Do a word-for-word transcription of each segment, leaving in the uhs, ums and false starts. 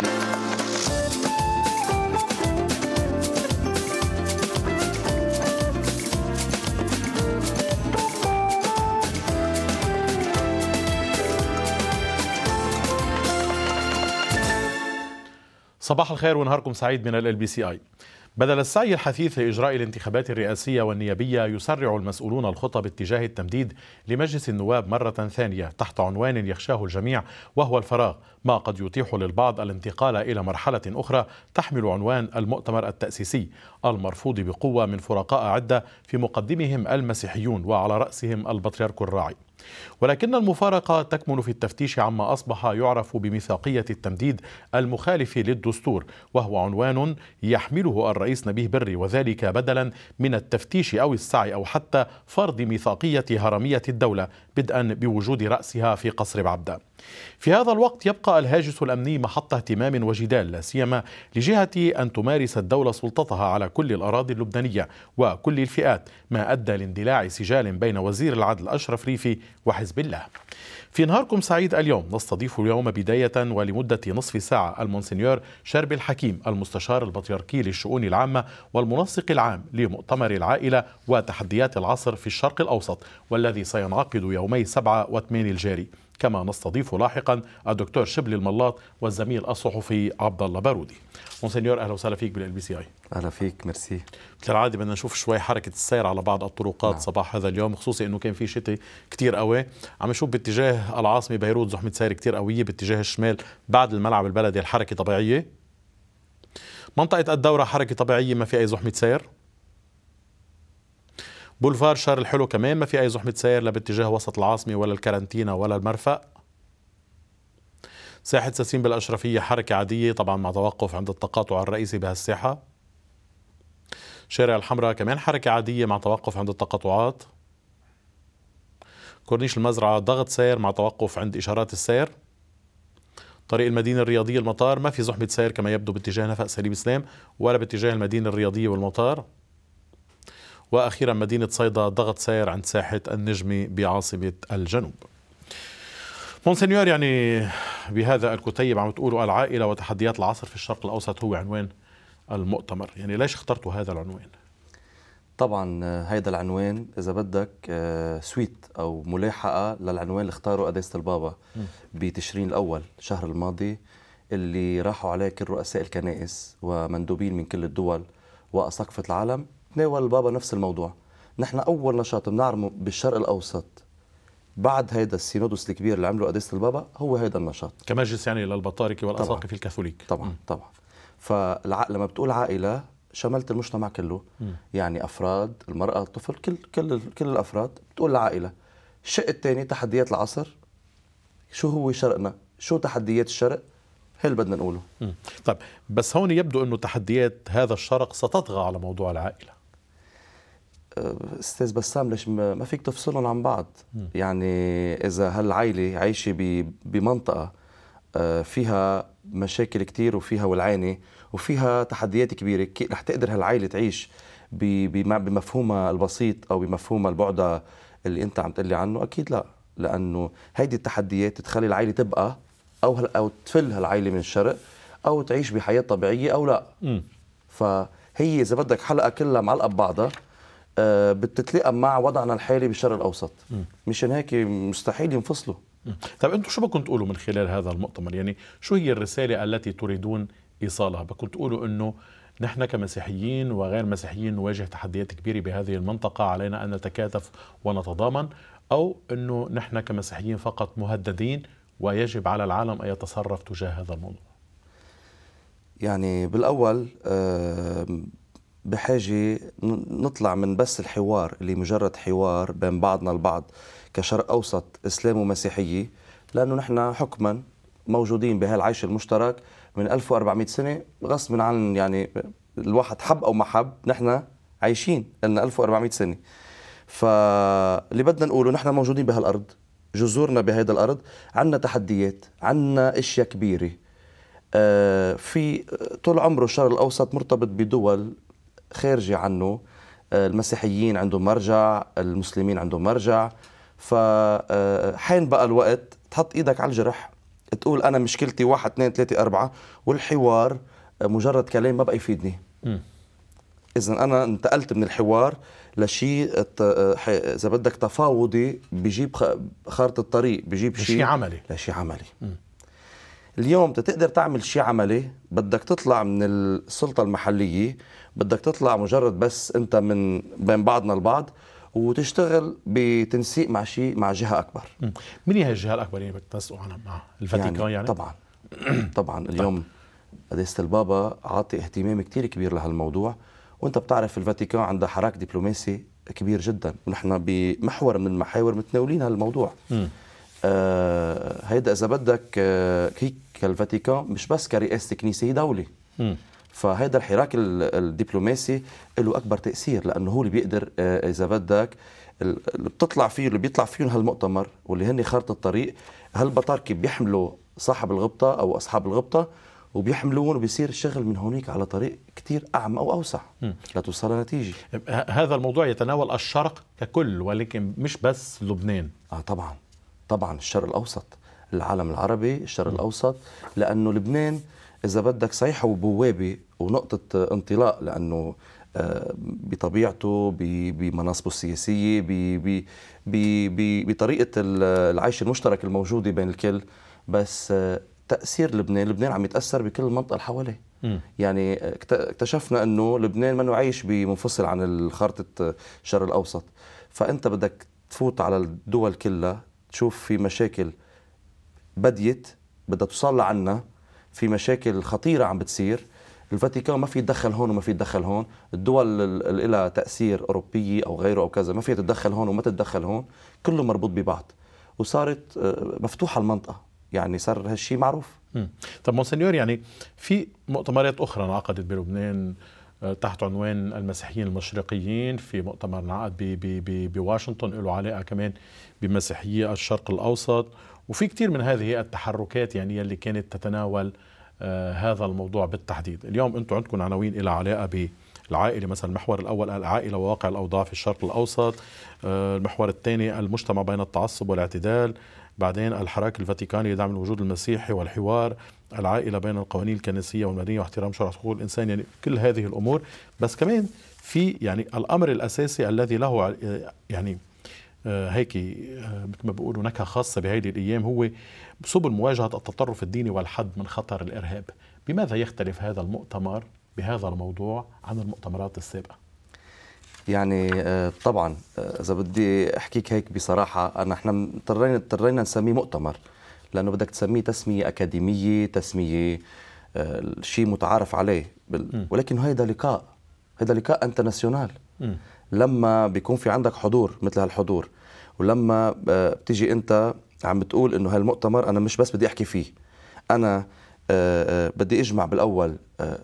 صباح الخير ونهاركم سعيد من ال بي سي آي. بدل السعي الحثيث لإجراء الانتخابات الرئاسية والنيابية، يسرع المسؤولون الخطى باتجاه التمديد لمجلس النواب مرة ثانية تحت عنوان يخشاه الجميع وهو الفراغ، ما قد يتيح للبعض الانتقال إلى مرحلة أخرى تحمل عنوان المؤتمر التأسيسي المرفوض بقوة من فرقاء عدة في مقدمهم المسيحيون وعلى رأسهم البطريرك الراعي. ولكن المفارقة تكمن في التفتيش عما أصبح يعرف بميثاقية التمديد المخالف للدستور، وهو عنوان يحمله الرئيس نبيه بري، وذلك بدلا من التفتيش أو السعي أو حتى فرض ميثاقية هرمية الدولة بدءا بوجود رأسها في قصر بعبدة. في هذا الوقت يبقى الهاجس الأمني محط اهتمام وجدال، لا سيما لجهة أن تمارس الدولة سلطتها على كل الأراضي اللبنانية وكل الفئات، ما أدى لاندلاع سجال بين وزير العدل أشرف ريفي وحزب الله. في نهاركم سعيد اليوم نستضيف اليوم بداية ولمدة نصف ساعة المونسنيور شربي الحكيم، المستشار البطريركي للشؤون العامة والمنسق العام لمؤتمر العائلة وتحديات العصر في الشرق الأوسط، والذي سينعقد يومي سبعة وثمانية الجاري. كما نستضيف لاحقا الدكتور شبلي الملاط والزميل الصحفي عبد الله بارودي. مونسنيور اهلا وسهلا فيك بالال بي سي اي. اهلا فيك، ميرسي. مثل العاده بدنا نشوف شوي حركه السير على بعض الطرقات. نعم. صباح هذا اليوم، خصوصي انه كان في شتاء كثير قوي، عم نشوف باتجاه العاصمه بيروت زحمه سير كثير قويه، باتجاه الشمال بعد الملعب البلدي الحركه طبيعيه. منطقه الدوره حركه طبيعيه، ما في اي زحمه سير. بولفار شار الحلو كمان ما في اي زحمه سير، لا باتجاه وسط العاصمه ولا الكارنتينا ولا المرفأ. ساحة ساسين بالأشرفية حركة عادية طبعا مع توقف عند التقاطع الرئيسي بهالساحة. شارع الحمراء كمان حركة عادية مع توقف عند التقاطعات. كورنيش المزرعة ضغط سير مع توقف عند إشارات السير. طريق المدينة الرياضية المطار ما في زحمة سير كما يبدو باتجاه نفق سليم سلام ولا باتجاه المدينة الرياضية والمطار. وأخيرا مدينة صيدا ضغط سير عند ساحة النجمي بعاصمة الجنوب. مونسنيور، يعني بهذا الكتيب عم تقولوا العائلة وتحديات العصر في الشرق الأوسط هو عنوان المؤتمر، يعني ليش اخترتوا هذا العنوان؟ طبعا هذا العنوان إذا بدك سويت أو ملاحقة للعنوان اللي اختاره قداسة البابا بتشرين الأول الشهر الماضي، اللي راحوا عليه كل رؤساء الكنائس ومندوبين من كل الدول وأساقفة العالم. تناول البابا نفس الموضوع. نحن أول نشاط بنعمله بالشرق الأوسط بعد هيدا السينودوس الكبير اللي عمله قداسة البابا هو هيدا النشاط كمجلس يعني للبطاركة والأساقفة الكاثوليك. طبعا م. طبعا. فلما بتقول عائلة شملت المجتمع كله. م. يعني أفراد، المرأة، الطفل، كل كل كل الأفراد بتقول العائلة. الشق الثاني تحديات العصر. شو هو شرقنا؟ شو تحديات الشرق؟ هي اللي بدنا نقوله. م. طيب بس هون يبدو أنه تحديات هذا الشرق ستطغى على موضوع العائلة. استاذ بسام، ليش ما فيك تفصلهم عن بعض؟ م. يعني اذا هالعائله عايشه بمنطقه فيها مشاكل كتير وفيها ولعانه وفيها تحديات كبيره، رح تقدر هالعائله تعيش بمفهومها البسيط او بمفهومها البعد اللي انت عم تقلي عنه؟ اكيد لا، لانه هيدي التحديات تخلي العائله تبقى او او تفل هالعائله من الشرق او تعيش بحياه طبيعيه او لا. م. فهي اذا بدك حلقه كلها معلقه ببعضها أه بتتلائم مع وضعنا الحالي بالشرق الأوسط. م. مشان هيك مستحيل ينفصلوا. طيب أنتم شو بدكم تقولوا من خلال هذا المؤتمر؟ يعني شو هي الرسالة التي تريدون إيصالها؟ بدكم تقولوا أنه نحن كمسيحيين وغير مسيحيين نواجه تحديات كبيرة بهذه المنطقة، علينا أن نتكاتف ونتضامن، أو أنه نحن كمسيحيين فقط مهددين ويجب على العالم أن يتصرف تجاه هذا الموضوع؟ يعني بالأول أه بحاجة نطلع من بس الحوار اللي مجرد حوار بين بعضنا البعض كشرق أوسط إسلام ومسيحية، لأنه نحن حكما موجودين بهالعيش المشترك من ألف وأربعمئة سنة غصب عن، يعني الواحد حب أو ما حب نحن عايشين لنا ألف وأربعمئة سنة. فاللي بدنا نقوله نحن موجودين بهالأرض، جذورنا بهيدا الأرض، عنا تحديات، عنا أشياء كبيرة. في طول عمره الشرق الأوسط مرتبط بدول خارجة عنه، المسيحيين عندهم مرجع، المسلمين عندهم مرجع. فحين بقى الوقت تحط ايدك على الجرح تقول انا مشكلتي واحد اثنين ثلاثة أربعة، والحوار مجرد كلام ما بقى يفيدني. اذا انا انتقلت من الحوار لشيء اذا بدك تفاوضي، بيجيب خارطة الطريق، بيجيب شيء شيء عملي، لشيء عملي. م. اليوم تقدر تعمل شيء عملي، بدك تطلع من السلطة المحلية، بدك تطلع مجرد بس انت من بين بعضنا البعض، وتشتغل بتنسيق مع شيء مع جهة أكبر. مين هي الجهة الأكبر اللي بدك تنسقوا عنها؟ مع الفاتيكان يعني, يعني؟ طبعا طبعا اليوم قداسة البابا عاطي اهتمام كتير كبير لهالموضوع، وانت بتعرف الفاتيكان عندها حراك دبلوماسي كبير جدا، ونحن بمحور من المحاور متناولين هالموضوع. آه هيدا إذا بدك آه هيك الفاتيكان مش بس كرئاسة كنيسة، هي دولة. م. فهذا الحراك الدبلوماسي له أكبر تأثير، لأنه هو اللي بيقدر آه إذا بدك اللي بتطلع فيه اللي بيطلع فيهم هالمؤتمر واللي هن خارطة الطريق، هالبطاركة بيحملوا صاحب الغبطة أو أصحاب الغبطة وبيحملون، وبيصير الشغل من هونيك على طريق كتير أعمى أو أوسع لتوصل نتيجة. هذا الموضوع يتناول الشرق ككل، ولكن مش بس لبنان. آه طبعا طبعا الشرق الأوسط، العالم العربي، الشرق م. الأوسط، لأنه لبنان إذا بدك صحيح هو بوابة ونقطة انطلاق، لأنه بطبيعته بمناصبه السياسية بطريقة العيش المشترك الموجودة بين الكل، بس تأثير لبنان لبنان عم يتأثر بكل المنطقة اللي حواليه. يعني اكتشفنا أنه لبنان منه عايش بمنفصل عن خارطة الشرق الأوسط، فأنت بدك تفوت على الدول كلها تشوف في مشاكل بديت بدها توصل لعنا، في مشاكل خطيرة عم بتصير. الفاتيكان ما في يتدخل هون وما في يتدخل هون، الدول اللي لها تأثير أوروبية أو غيره أو كذا ما في تتدخل هون وما تتدخل هون، كله مربوط ببعض، وصارت مفتوحة المنطقة، يعني صار هالشيء معروف. م. طب مونسنيور، يعني في مؤتمرات أخرى انعقدت بلبنان تحت عنوان المسيحيين المشرقيين، في مؤتمر انعقد بواشنطن له علاقة كمان بمسيحيي الشرق الأوسط، وفي كتير من هذه التحركات يعني اللي كانت تتناول آه هذا الموضوع بالتحديد. اليوم أنتم عندكم عناوين إلى علاقة بالعائلة، مثلا المحور الأول العائلة وواقع الأوضاع في الشرق الأوسط، آه المحور الثاني المجتمع بين التعصب والاعتدال، بعدين الحراك الفاتيكاني لدعم الوجود المسيحي والحوار، العائلة بين القوانين الكنسية والمدنية واحترام شرع حقوق الإنسان، يعني كل هذه الأمور. بس كمان في يعني الأمر الأساسي الذي له يعني آه هيك آه مثل ما بيقولوا نكهة خاصة بهذه الأيام، هو سبل مواجهة التطرف الديني والحد من خطر الإرهاب. بماذا يختلف هذا المؤتمر بهذا الموضوع عن المؤتمرات السابقة؟ يعني آه طبعا إذا آه بدي أحكيك هيك بصراحة، أنا احنا اضطرينا اضطرينا نسميه مؤتمر، لأنه بدك تسميه تسمية أكاديمية، تسمية آه شيء متعارف عليه، ولكن هيدا لقاء، هيدا لقاء انترناسيونال. لما بيكون في عندك حضور مثل هالحضور، ولما بتيجي انت عم بتقول انه هالمؤتمر انا مش بس بدي احكي فيه، انا بدي اجمع بالاول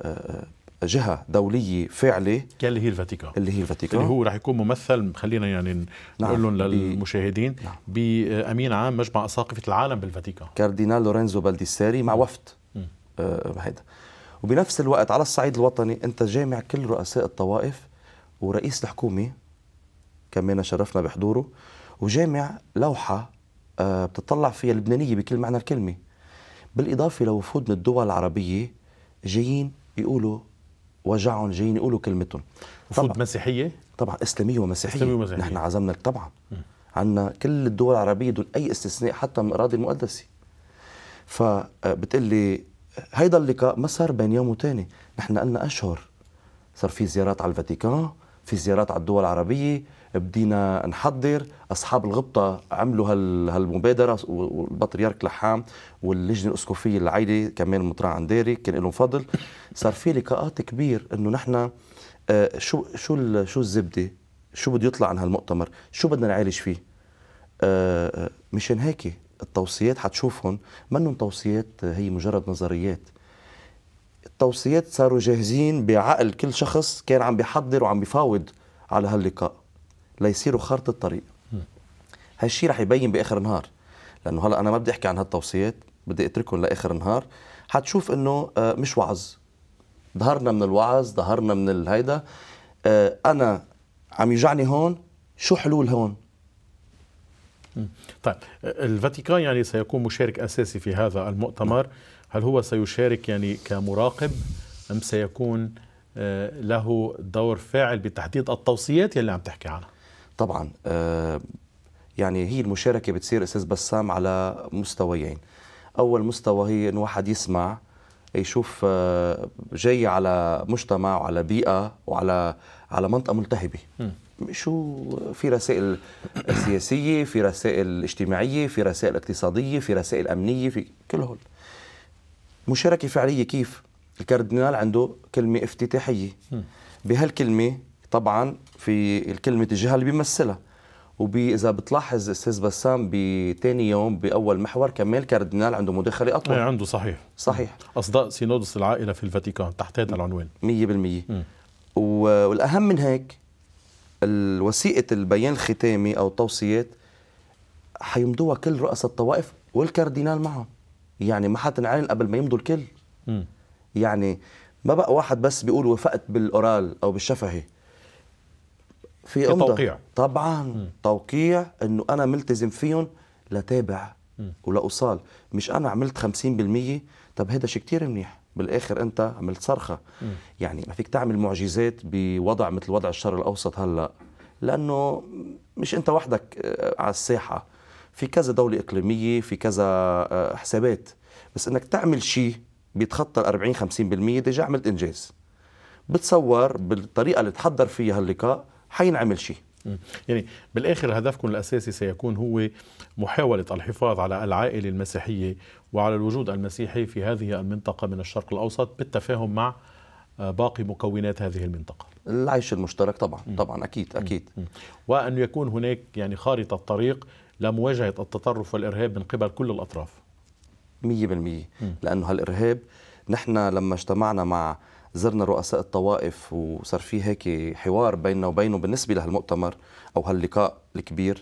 جهة دولية فاعلة اللي هي الفاتيكان، اللي هي الفاتيكان اللي هو راح يكون ممثل، خلينا يعني نقول لهم للمشاهدين، نعم. بأمين عام مجمع أساقفة العالم بالفاتيكان، كاردينال لورينزو بالديساري، مع وفد هيدا. وبنفس الوقت على الصعيد الوطني انت جامع كل رؤساء الطوائف، ورئيس الحكومة كمان شرفنا بحضوره، وجامع لوحة بتطلع فيها اللبنانية بكل معنى الكلمة، بالإضافة لوفود من الدول العربية جايين يقولوا وجعهم، جايين يقولوا كلمتهم. وفود مسيحية؟ طبعا إسلامية ومسيحية, إسلامية ومسيحية. نحن عزمنا طبعا م. عنا كل الدول العربية دون أي استثناء، حتى من الأراضي المقدسة. فبتقلي هيدا اللقاء ما صار بين يوم وتاني، نحن قلنا أشهر صار في زيارات على الفاتيكان، في زيارات على الدول العربية، بدينا نحضر، أصحاب الغبطة عملوا هالمبادرة، والبطريرك لحام واللجنة الأسقفية العائلة كمان مطران عنديري كان لهم فضل. صار في لقاءات كبير إنه نحن آه شو شو شو الزبدة، شو بده يطلع عن هالمؤتمر، شو بدنا نعالج فيه. آه مشان هيك التوصيات حتشوفهم منهم توصيات هي مجرد نظريات، التوصيات صاروا جاهزين بعقل كل شخص كان عم بيحضر وعم بيفاوض على هاللقاء ليصيروا خارطة الطريق. هالشيء رح يبين بآخر النهار، لأنه هلأ أنا ما بدي أحكي عن هالتوصيات، بدي أتركهم لآخر النهار. حتشوف إنه مش وعظ، ظهرنا من الوعظ، ظهرنا من الهيدا. أنا عم يوجعني هون، شو حلول هون؟ طيب الفاتيكان يعني سيكون مشارك أساسي في هذا المؤتمر، هل هو سيشارك يعني كمراقب أم سيكون له دور فاعل بتحديد التوصيات يلي عم تحكي عنها؟ طبعا يعني هي المشاركة بتصير أستاذ بسام على مستويين. أول مستوى هي إنه واحد يسمع يشوف جاي على مجتمع وعلى بيئة وعلى على منطقة ملتهبة، شو في رسائل سياسية، في رسائل اجتماعية، في رسائل اقتصادية، في رسائل أمنية، في كل هول. مشاركة فعلية كيف؟ الكاردينال عنده كلمة افتتاحية، بهالكلمة طبعا في الكلمة الجهة اللي بيمثلها، وإذا بتلاحظ أستاذ بسام بتاني يوم بأول محور كمان الكاردينال عنده مداخلة أطول. ايه عنده صحيح صحيح أصداء سينودس العائلة في الفاتيكان تحت هذا العنوان مية بالمية. والأهم من هيك الوثيقة البيان الختامي أو التوصيات حيمضوها كل رؤساء الطوائف والكاردينال معهم، يعني ما حتنعلن قبل ما يمضوا الكل. م. يعني ما بقى واحد بس بيقول وفقت بالأورال أو بالشفهي، في توقيع طبعا م. توقيع انه انا ملتزم فيهم لتابع ولا أوصال، مش انا عملت خمسين بالمية. طب هذا شيء كتير منيح، بالاخر انت عملت صرخه. م. يعني ما فيك تعمل معجزات بوضع مثل وضع الشرق الاوسط هلا، لانه مش انت وحدك على الساحه، في كذا دوله اقليميه، في كذا حسابات، بس انك تعمل شيء بيتخطى أربعين خمسين بالمية ديجا عملت انجاز. بتصور بالطريقه اللي تحضر فيها اللقاء حينعمل شيء. يعني بالآخر هدفكم الأساسي سيكون هو محاولة الحفاظ على العائلة المسيحية وعلى الوجود المسيحي في هذه المنطقة من الشرق الأوسط بالتفاهم مع باقي مكونات هذه المنطقة. العيش المشترك طبعا طبعا أكيد أكيد. وأن يكون هناك يعني خارطة طريق لمواجهة التطرف والإرهاب من قبل كل الأطراف. مية بالمية. لأنه هالإرهاب نحن لما اجتمعنا مع زرنا رؤساء الطوائف وصار في هيك حوار بيننا وبينه بالنسبة لهالمؤتمر أو هاللقاء الكبير،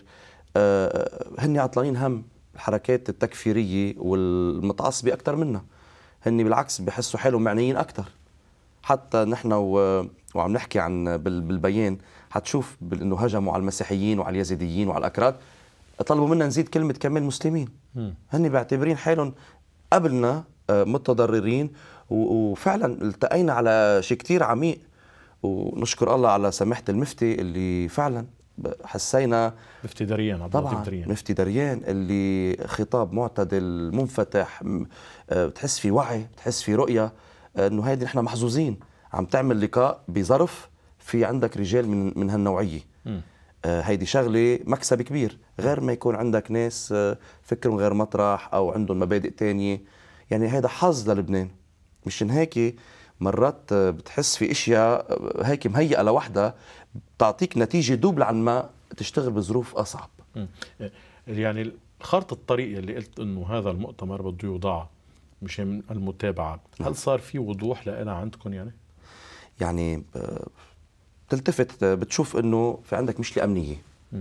آه هن عطلانين هم الحركات التكفيرية والمتعصبة أكثر منا. هن بالعكس بحسوا حالهم معنيين أكثر. حتى نحن وعم نحكي عن بالبيان حتشوف انه هجموا على المسيحيين وعلى اليزيديين وعلى الأكراد، طلبوا منا نزيد كلمة كمان مسلمين. هن بيعتبرين حالهم قبلنا متضررين، وفعلا التقينا على شيء كتير عميق، ونشكر الله على سماحة المفتي اللي فعلا حسينا. مفتي دريان عبد اللطيف دريان مفتي دريان اللي خطاب معتدل منفتح، بتحس في وعي، بتحس في رؤية انه هيدي نحن محظوظين عم تعمل لقاء بظرف في عندك رجال من من هالنوعية. آه هيدي شغلة مكسب كبير، غير ما يكون عندك ناس آه فكرهم غير مطرح او عندهم مبادئ تانية. يعني هيدا حظ للبنان. مشان هيك مرات بتحس في اشياء هيك مهيئه لوحدها بتعطيك نتيجه دوبل عن ما تشتغل بظروف اصعب. يعني خارطه الطريق اللي قلت انه هذا المؤتمر بده يوضع مشان المتابعه، هل صار في وضوح لها عندكم؟ يعني يعني بتلتفت بتشوف انه في عندك مشكله امنيه. م.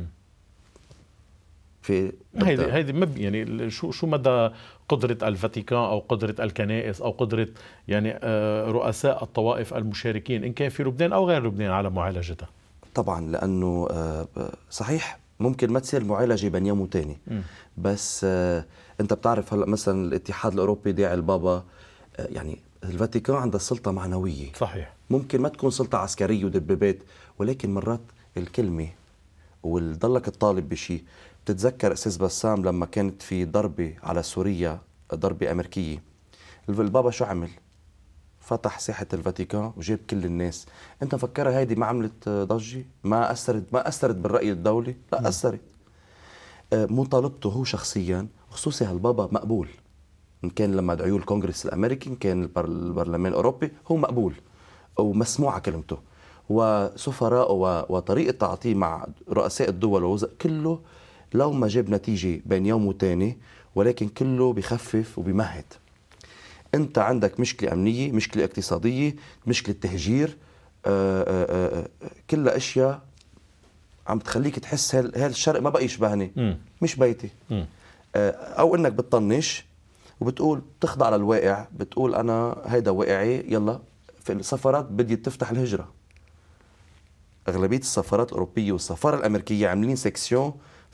في هيدي هيدي مب يعني شو شو مدى قدرة الفاتيكان أو قدرة الكنائس أو قدرة يعني رؤساء الطوائف المشاركين إن كان في لبنان أو غير لبنان على معالجتها؟ طبعا لأنه صحيح ممكن ما تصير معالجة بين يوم وتاني، بس أنت بتعرف هلا مثلا الاتحاد الأوروبي داعي البابا، يعني الفاتيكان عندها سلطة معنوية. صحيح. ممكن ما تكون سلطة عسكرية ودبابات، ولكن مرات الكلمة وضلك الطالب بشيء. بتتذكر أستاذ بسام لما كانت في ضربة على سوريا، ضربة أمريكية، البابا شو عمل؟ فتح ساحة الفاتيكان وجاب كل الناس. أنت مفكرها هيدي ما عملت ضجة؟ ما أثرت ما أثرت بالرأي الدولي؟ لا م. أثرت. مطالبته هو شخصيا خصوصي هالبابا مقبول، إن كان لما دعيوه الكونغرس الأمريكي، إن كان البرلمان الأوروبي، هو مقبول ومسموعة كلمته، وسفراء وطريقة تعاطيه مع رؤساء الدول ووزراء كله لو ما جاب نتيجة بين يوم وتاني، ولكن كله بخفف وبمهد. انت عندك مشكلة امنية، مشكلة اقتصادية، مشكلة تهجير، آآ آآ كلها اشياء عم تخليك تحس هالشرق ما بقى يشبهني، مش بيتي. او انك بتطنش وبتقول تخضع للواقع، بتقول انا هيدا واقعي، يلا في السفارات بدي تفتح الهجرة. اغلبية السفارات الاوروبية والسفارة الامريكية عاملين سيكسيون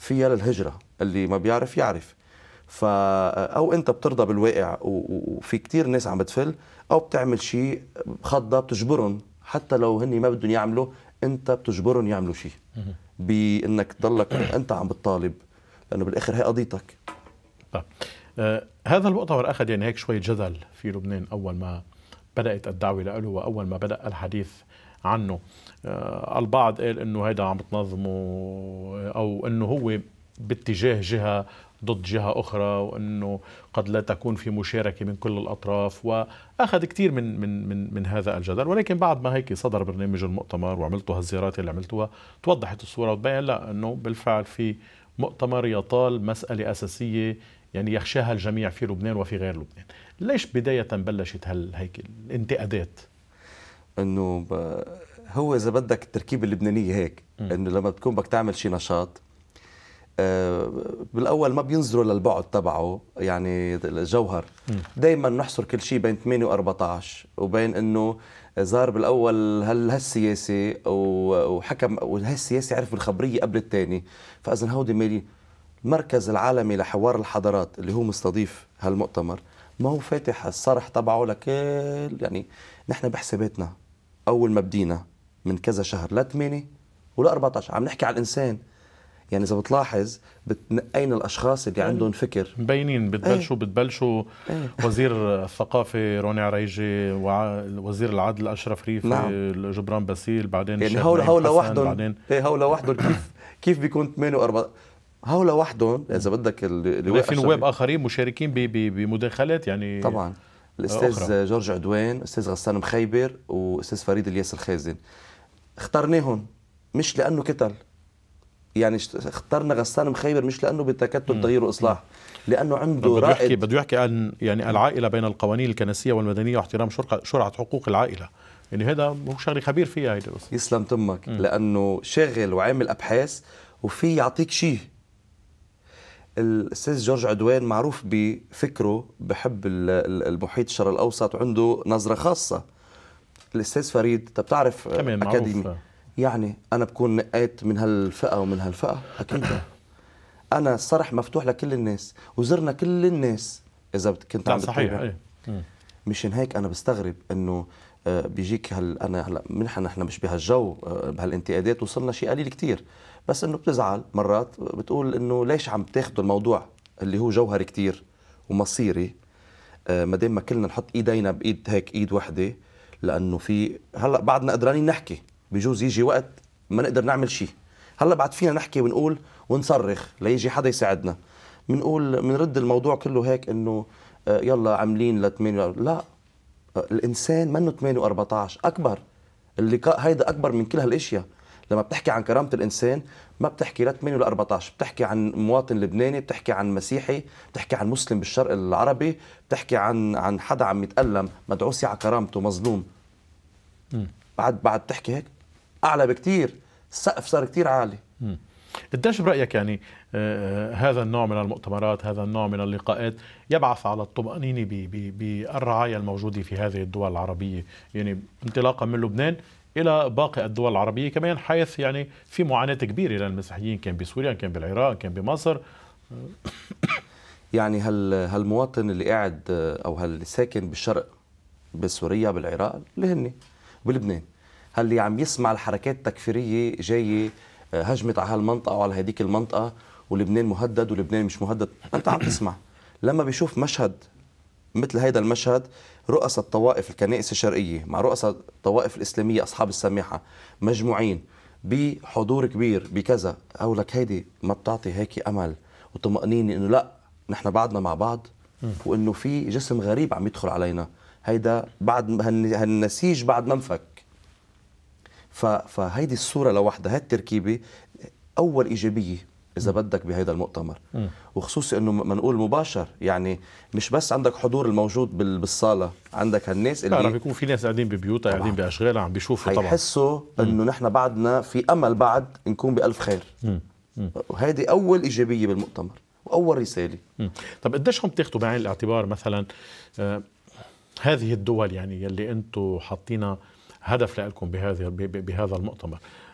فيها للهجرة، اللي ما بيعرف يعرف. ف أو أنت بترضى بالواقع وفي كتير ناس عم بتفل، أو بتعمل شيء خضة بتجبرهم حتى لو هني ما بدهم يعملوا، أنت بتجبرهم يعملوا شيء بأنك تضلك أنت عم بتطالب، لأنه بالآخر هي قضيتك. طيب. آه هذا المؤتمر أخذ يعني هيك شوية جدل في لبنان أول ما بدأت الدعوة له وأول ما بدأ الحديث عنه. آه البعض قال إنه هيدا عم بتنظمه، أو إنه هو باتجاه جهة ضد جهة أخرى، وأنه قد لا تكون في مشاركة من كل الأطراف، وأخذ كثير من من من من هذا الجدل. ولكن بعد ما هيك صدر برنامج المؤتمر وعملتوا هالزيارات اللي عملتوها، توضحت الصورة وتبين لا أنه بالفعل في مؤتمر يطال مسألة أساسية يعني يخشاها الجميع في لبنان وفي غير لبنان. ليش بداية بلشت هال هيك الانتقادات؟ انه هو اذا بدك التركيبه اللبنانيه هيك، انه لما بتكون بدك تعمل شيء نشاط بالاول ما بينظروا للبعد تبعه، يعني الجوهر دائما نحصر كل شيء بين ثمانية وأربعة عشر، وبين انه صار بالاول هل هالسياسي وحكم وهالسياسي عرف الخبريه قبل الثاني. فاذا هودي مالي المركز العالمي لحوار الحضارات اللي هو مستضيف هالمؤتمر، ما هو فاتح الصرح تبعه لكل، يعني نحن بحساباتنا اول ما بدينا من كذا شهر لا ثمانية ولا أربعة عشر عم نحكي على الانسان. يعني إذا بتلاحظ بتنقينا الأشخاص اللي يعني عندهم فكر مبينين. بتبلشوا ايه؟ بتبلشوا ايه؟ وزير الثقافة روني عريجي، ووزير العدل أشرف ريفي، نعم. جبران باسيل، بعدين يعني هولا هولا وحدهم بعدين ايه هولا وحدهم كيف كيف بيكون ثمانية وأربعة هولا وحدهم إذا بدك. اللي في نواب آخرين مشاركين بمداخلات يعني طبعا الأستاذ أخرى. جورج عدوان، أستاذ غسان مخيبر، وأستاذ فريد الياس الخازن. اخترناهم مش لأنه كتل، يعني اخترنا غسان مخيبر مش لانه بتكتل تغيير واصلاح، لانه عنده بده يحكي بده يحكي عن يعني العائله بين القوانين الكنسيه والمدنيه واحترام شرعه حقوق العائله. يعني هذا هو شغله خبير فيها هيدي بس. يسلم تمك، م. لانه شاغل وعامل ابحاث وفي يعطيك شيء. الاستاذ جورج عدوان معروف بفكره، بحب المحيط الشرق الاوسط وعنده نظره خاصه. الاستاذ فريد انت بتعرف اكاديمي، يعني أنا بكون نقيت من هالفئة ومن هالفئة أكيد. أنا الصرح مفتوح لكل الناس وزرنا كل الناس إذا كنت عم صحيح ايه. مشان هيك أنا بستغرب إنه بيجيك هل أنا هلا نحن نحن مش بهالجو بهالانتقادات، وصلنا شيء قليل كتير، بس إنه بتزعل مرات بتقول إنه ليش عم تاخذوا الموضوع اللي هو جوهري كتير ومصيري، ما دام ما كلنا نحط إيدينا بإيد هيك إيد وحدة، لأنه في هلا بعدنا قدرانين نحكي، بجوز يجي وقت ما نقدر نعمل شيء. هلا بعد فينا نحكي ونقول ونصرخ ليجي حدا يساعدنا، بنقول بنرد الموضوع كله هيك انه يلا عاملين لثمانية. لا، الانسان منه ثمانية وأربعة عشر، اكبر. اللقاء هيدا اكبر من كل هالاشياء. لما بتحكي عن كرامه الانسان ما بتحكي لا ثمانية ولا أربعة عشر، بتحكي عن مواطن لبناني، بتحكي عن مسيحي، بتحكي عن مسلم بالشرق العربي، بتحكي عن عن حدا عم يتألم مدعوس على كرامته مظلوم. م. بعد بعد بتحكي هيك أعلى بكتير، السقف صار كتير عالي. قديش برأيك يعني آه هذا النوع من المؤتمرات، هذا النوع من اللقاءات يبعث على الطمأنينة بالرعاية الموجودة في هذه الدول العربية، يعني انطلاقا من لبنان إلى باقي الدول العربية كمان، حيث يعني في معاناة كبيرة للمسيحيين، كان بسوريا، كان بالعراق، كان بمصر. يعني هال هالمواطن اللي قاعد أو هاللي ساكن بالشرق، بسوريا، بالعراق، اللي هني بلبنان، هاللي عم يسمع الحركات التكفيرية جاية هجمت على هالمنطقة وعلى هذيك المنطقة، ولبنان مهدد ولبنان مش مهدد، أنت عم تسمع. لما بيشوف مشهد مثل هيدا المشهد، رؤساء الطوائف الكنائس الشرقية مع رؤساء الطوائف الإسلامية أصحاب السماحة مجموعين بحضور كبير بكذا، أقول لك هيدي ما بتعطي هيك أمل وطمأنينة إنه لا نحن بعدنا مع بعض، وإنه في جسم غريب عم يدخل علينا. هيدا بعد هالنسيج بعد ما انفك. فهيدي الصورة لوحدها، هاي التركيبة أول إيجابية إذا بدك بهذا المؤتمر، م. وخصوصي إنه منقول مباشر، يعني مش بس عندك حضور الموجود بالصالة، عندك هالناس اللي رح بيكون في ناس قاعدين ببيوتها، قاعدين بأشغالها، عم بيشوفوا طبعا، هيحسوا إنه نحن بعدنا في أمل، بعد نكون بألف خير. وهذه أول إيجابية بالمؤتمر وأول رسالة. م. طب قديش هم بتاخدوا بعين الاعتبار مثلا آه هذه الدول يعني يلي أنتم حاطينها هدف لكم بهذا بهذا المؤتمر؟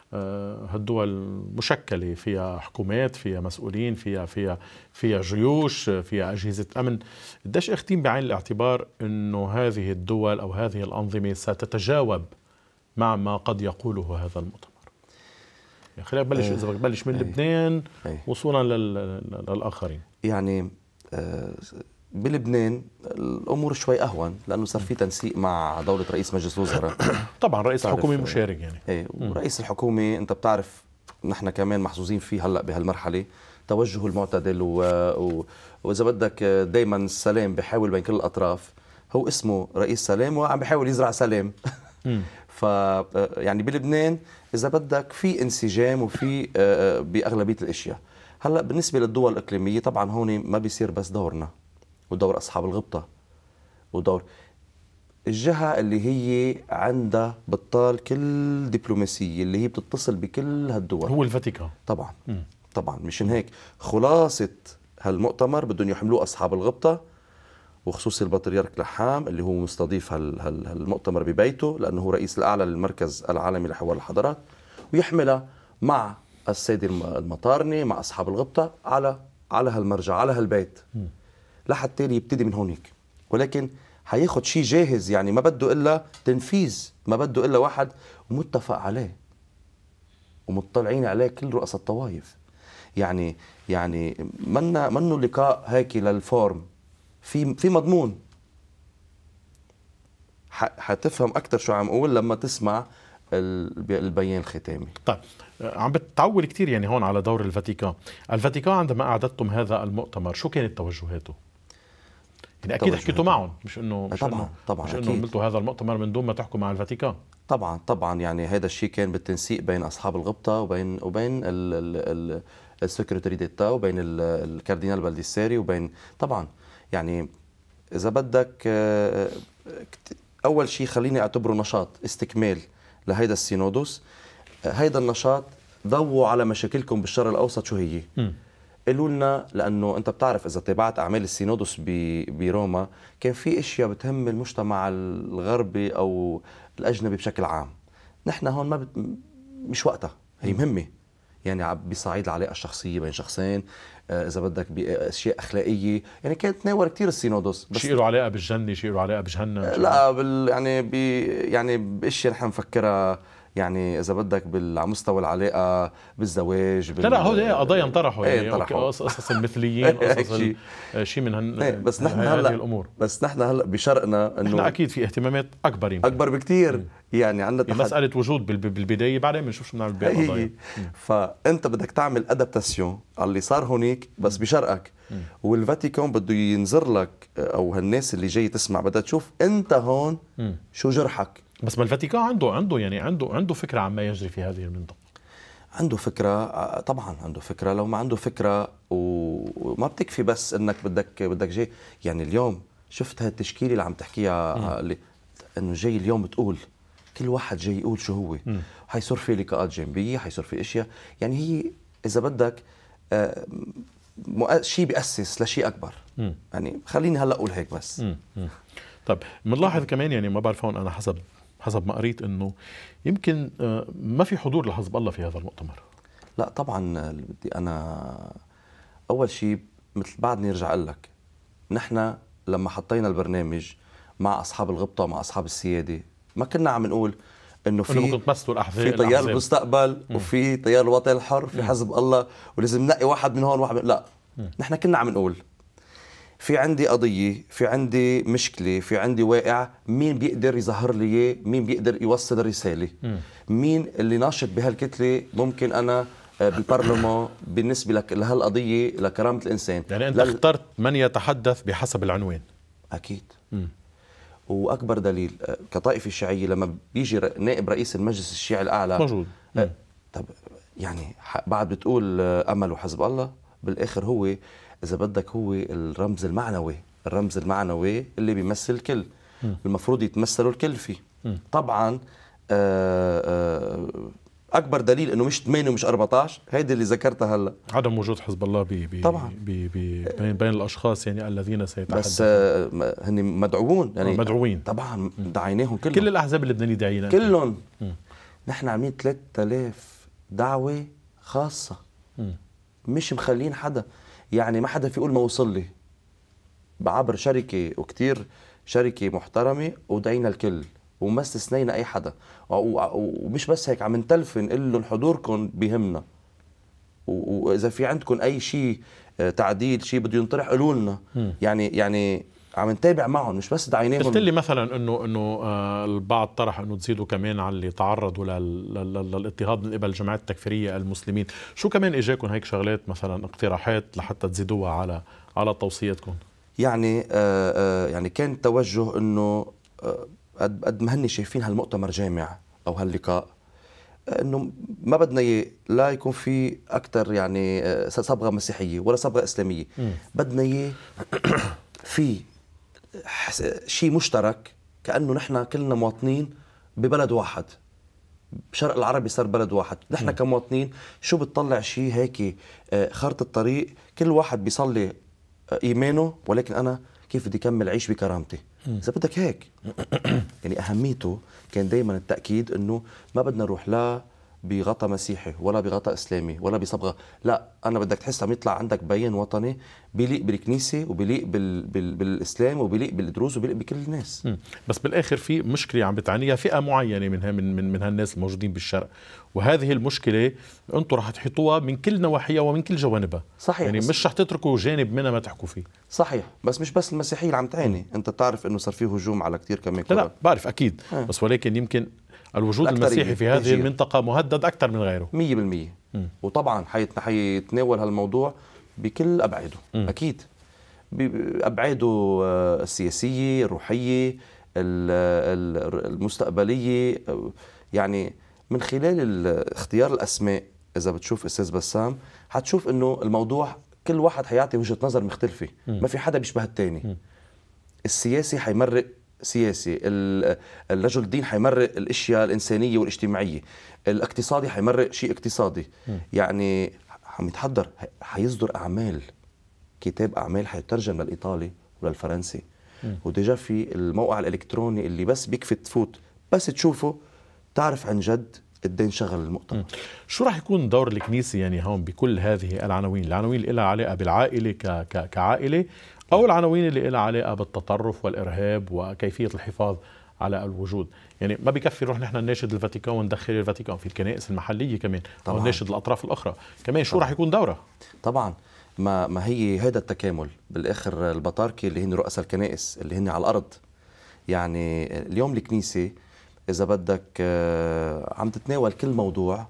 هالدول مشكلة، فيها حكومات، فيها مسؤولين، فيها فيها فيها جيوش، فيها أجهزة أمن. قديش اختين بعين الاعتبار أنه هذه الدول أو هذه الأنظمة ستتجاوب مع ما قد يقوله هذا المؤتمر؟ يعني خلينا نبلش، إذا بدك بلش من أي. لبنان أي. وصولا للآخرين. يعني بلبنان الأمور شوي أهون، لأنه صار في تنسيق مع دولة رئيس مجلس الوزراء. طبعا رئيس الحكومة مشارك يعني. ايه، ورئيس الحكومة أنت بتعرف نحن كمان محظوظين فيه هلأ بهالمرحلة، توجهه المعتدل و... و... وإذا بدك دايما السلام بيحاول بين كل الأطراف. هو اسمه رئيس سلام وعم بيحاول يزرع سلام. ف يعني بلبنان إذا بدك في انسجام وفي بأغلبية الأشياء. هلأ بالنسبة للدول الإقليمية طبعا هون ما بيصير بس دورنا ودور أصحاب الغبطة ودور الجهة اللي هي عندها بطال كل دبلوماسية، اللي هي بتتصل بكل هالدول، هو الفاتيكان. طبعا م. طبعا مشان هيك خلاصة هالمؤتمر بدهم يحملوه أصحاب الغبطة، وخصوصي البطريرك لحام اللي هو مستضيف هالمؤتمر ببيته، لأنه هو رئيس الأعلى للمركز العالمي لحوار الحضارات، ويحملها مع السيد المطارني مع أصحاب الغبطة على على هالمرجع، على هالبيت، لحتى يبتدي من هونيك. ولكن هياخد شيء جاهز، يعني ما بده إلا تنفيذ، ما بده إلا واحد ومتفق عليه ومطلعين عليه كل رؤساء الطوائف. يعني يعني منا منه لقاء هيك للفورم، في في مضمون. حتفهم أكثر شو عم أقول لما تسمع البيان الختامي. طيب عم بتعول كتير يعني هون على دور الفاتيكان. الفاتيكان عندما أعددتم هذا المؤتمر شو كانت توجهاته؟ يعني أكيد حكيتوا معهم، مش إنه مش طبعا طبعا مش إنه عملتوا هذا المؤتمر من دون ما تحكوا مع الفاتيكان. طبعا طبعا يعني هذا الشيء كان بالتنسيق بين أصحاب الغبطة وبين وبين السكرتيري ديتا وبين الكاردينال بالديساري وبين طبعا يعني إذا بدك أول شيء خليني أعتبره نشاط استكمال لهيدا السينودوس. هيدا النشاط ضووا على مشاكلكم بالشرق الأوسط شو هي. م. قالوا لنا، لأنه أنت بتعرف إذا تابعت أعمال السينودوس بروما كان في أشياء بتهم المجتمع الغربي أو الأجنبي بشكل عام. نحن هون ما بت... مش وقتها، هي مهمة يعني بصعيد العلاقة الشخصية بين شخصين، إذا بدك بأشياء أخلاقية، يعني كانت تناول كتير السينودوس. بس شيء له علاقة بالجنة، شيء له علاقة بجهنم، لا بال يعني ب يعني بأشياء نحن نفكرها يعني إذا بدك على مستوى العلاقة بالزواج بال... لا لا هو قضايا انطرحوا يعني ايه انطرحوا. قصص المثليين، قصص شيء من هن... ايه بس نحن هلا الأمور. بس نحن هلا بشرقنا انه نحن اكيد في اهتمامات اكبر يمكن. اكبر بكثير. م. يعني عندنا تحد... مسألة وجود بالبداية، بعدين بنشوف شو بنعمل بهاي القضايا. فانت بدك تعمل ادابتاسيون على اللي صار هونيك بس بشرقك، م. والفاتيكان بده ينظر لك، او هالناس اللي جاي تسمع بدها تشوف انت هون م. شو جرحك. بس ما الفاتيكان عنده عنده يعني عنده عنده فكرة عن ما يجري في هذه المنطقة. عنده فكرة طبعا، عنده فكرة. لو ما عنده فكرة وما بتكفي بس انك بدك بدك جاي. يعني اليوم شفت هالتشكيلة اللي عم تحكيها، اللي انه جاي اليوم تقول كل واحد جاي يقول شو هو. م. حيصير في لقاءات جانبية، حيصير في اشياء، يعني هي اذا بدك شيء بيأسس لشيء اكبر. م. يعني خليني هلا اقول هيك بس. م. م. طب بنلاحظ كمان يعني ما بعرف هون انا حسب حسب ما قريت انه يمكن ما في حضور لحزب الله في هذا المؤتمر. لا طبعا بدي انا اول شيء مثل بعدني ارجع اقول لك، نحن لما حطينا البرنامج مع اصحاب الغبطه ومع اصحاب السياده ما كنا عم نقول انه في في تيار المستقبل وفي تيار الوطن الحر، في حزب الله ولازم ننقي واحد من هون واحد من... لا م. نحن كنا عم نقول في عندي قضية، في عندي مشكلة، في عندي واقع، مين بيقدر يظهر لي اياه، مين بيقدر يوصل الرسالة، م. مين اللي ناشط بهالكتلة ممكن أنا بالبرلمان بالنسبة لك لهالقضية لكرامة الإنسان. يعني أنت لل... اخترت من يتحدث بحسب العنوان. أكيد. م. وأكبر دليل كطائفة الشيعية لما بيجي نائب رئيس المجلس الشيعي الأعلى موجود. أه طب يعني بعد بتقول أمل وحزب الله، بالآخر هو إذا بدك هو الرمز المعنوي، الرمز المعنوي اللي بيمثل الكل، م. المفروض يتمثلوا الكل فيه. م. طبعا أكبر دليل إنه مش ثمانية ومش أربعة عشر، هيدي اللي ذكرتها هلا، عدم وجود حزب الله بي بي طبعا بي بي بين, بين الأشخاص يعني الذين سيتحدثون. بس هن مدعوون يعني مدعوين طبعا، دعيناهم كلهم، كل الأحزاب اللبنانية داعينا كلهم. نحن عاملين ثلاثة آلاف دعوة خاصة، مش مخلين حدا، يعني ما حدا في يقول ما وصل لي، بعبر شركة وكتير شركة محترمة ودعينا الكل وما استثنينا أي حدا، ومش بس هيك عم نتلفن نقول لهم حضوركم بيهمنا، وإذا في عندكم أي شيء تعديل شيء بده ينطرح قولوا لنا. يعني يعني عم نتابع معهم، مش بس دعيناهم. قلت لي مثلا انه انه البعض طرح انه تزيدوا كمان على اللي تعرضوا للاضطهاد من قبل الجماعات التكفيريه المسلمين، شو كمان اجاكم هيك شغلات مثلا اقتراحات لحتى تزيدوها على على توصياتكم؟ يعني آآ آآ يعني كان التوجه انه قد قد ما هن شايفين هالمؤتمر جامع او هاللقاء انه ما بدنا لا يكون في اكثر يعني صبغه مسيحيه ولا صبغه اسلاميه، م. بدنا اياه في شيء مشترك، كانه نحن كلنا مواطنين ببلد واحد، بشرق العربي صار بلد واحد، نحن كمواطنين شو بتطلع شيء هيك خارطة الطريق، كل واحد بيصلي ايمانه ولكن انا كيف بدي اكمل عيش بكرامتي. اذا بدك هيك يعني اهميته كان دائما التاكيد انه ما بدنا نروح لا بغطاء مسيحي ولا بغطاء اسلامي ولا بصبغه، لا انا بدك تحس عم يطلع عندك بيان وطني بيليق بالكنيسه وبيليق بال... بال... بالاسلام وبيليق بالدروز وبيليق بكل الناس. م. بس بالاخر في مشكله عم بتعانيها فئه معينه من من من, من هالناس الموجودين بالشرق، وهذه المشكله انتم رح تحيطوها من كل نواحيها ومن كل جوانبها. صحيح، يعني مش رح تتركوا جانب منها ما تحكوا فيه. صحيح، بس مش بس المسيحيه اللي عم تعاني، انت بتعرف انه صار في هجوم على كثير كمان. لا لا بعرف اكيد، ها. بس ولكن يمكن الوجود المسيحي في هذه تهجير. المنطقة مهدد أكثر من غيره مية بالمية. وطبعا حيتناول هالموضوع بكل أبعاده. م. أكيد بأبعاده السياسية، الروحية، المستقبلية. يعني من خلال اختيار الأسماء إذا بتشوف أستاذ بسام حتشوف إنه الموضوع كل واحد حيعطي وجهة نظر مختلفة، م. ما في حدا بيشبه التاني. السياسي حيمرق سياسي، الرجل الدين حيمرق الاشياء الانسانيه والاجتماعيه، الاقتصادي حيمرق شيء اقتصادي. م. يعني عم يتحضر حيصدر اعمال، كتاب اعمال حيترجم للايطالي وللفرنسي، وديجا في الموقع الالكتروني اللي بس بيكفي تفوت بس تشوفه تعرف عن جد قد ايه انشغل المؤتمر. شو راح يكون دور الكنيسه يعني هون بكل هذه العناوين؟ العناوين اللي لها علاقه بالعائله كعائله، أو العناوين اللي لها علاقة بالتطرف والإرهاب وكيفية الحفاظ على الوجود. يعني ما بيكفي نروح نحن نناشد الفاتيكان وندخل الفاتيكان، في الكنائس المحلية كمان طبعاً. ونناشد الأطراف الأخرى كمان. شو راح يكون دورها؟ طبعا ما ما هي هذا التكامل بالآخر، البطاركة اللي هن رؤساء الكنائس اللي هن على الأرض. يعني اليوم الكنيسة إذا بدك عم تتناول كل موضوع،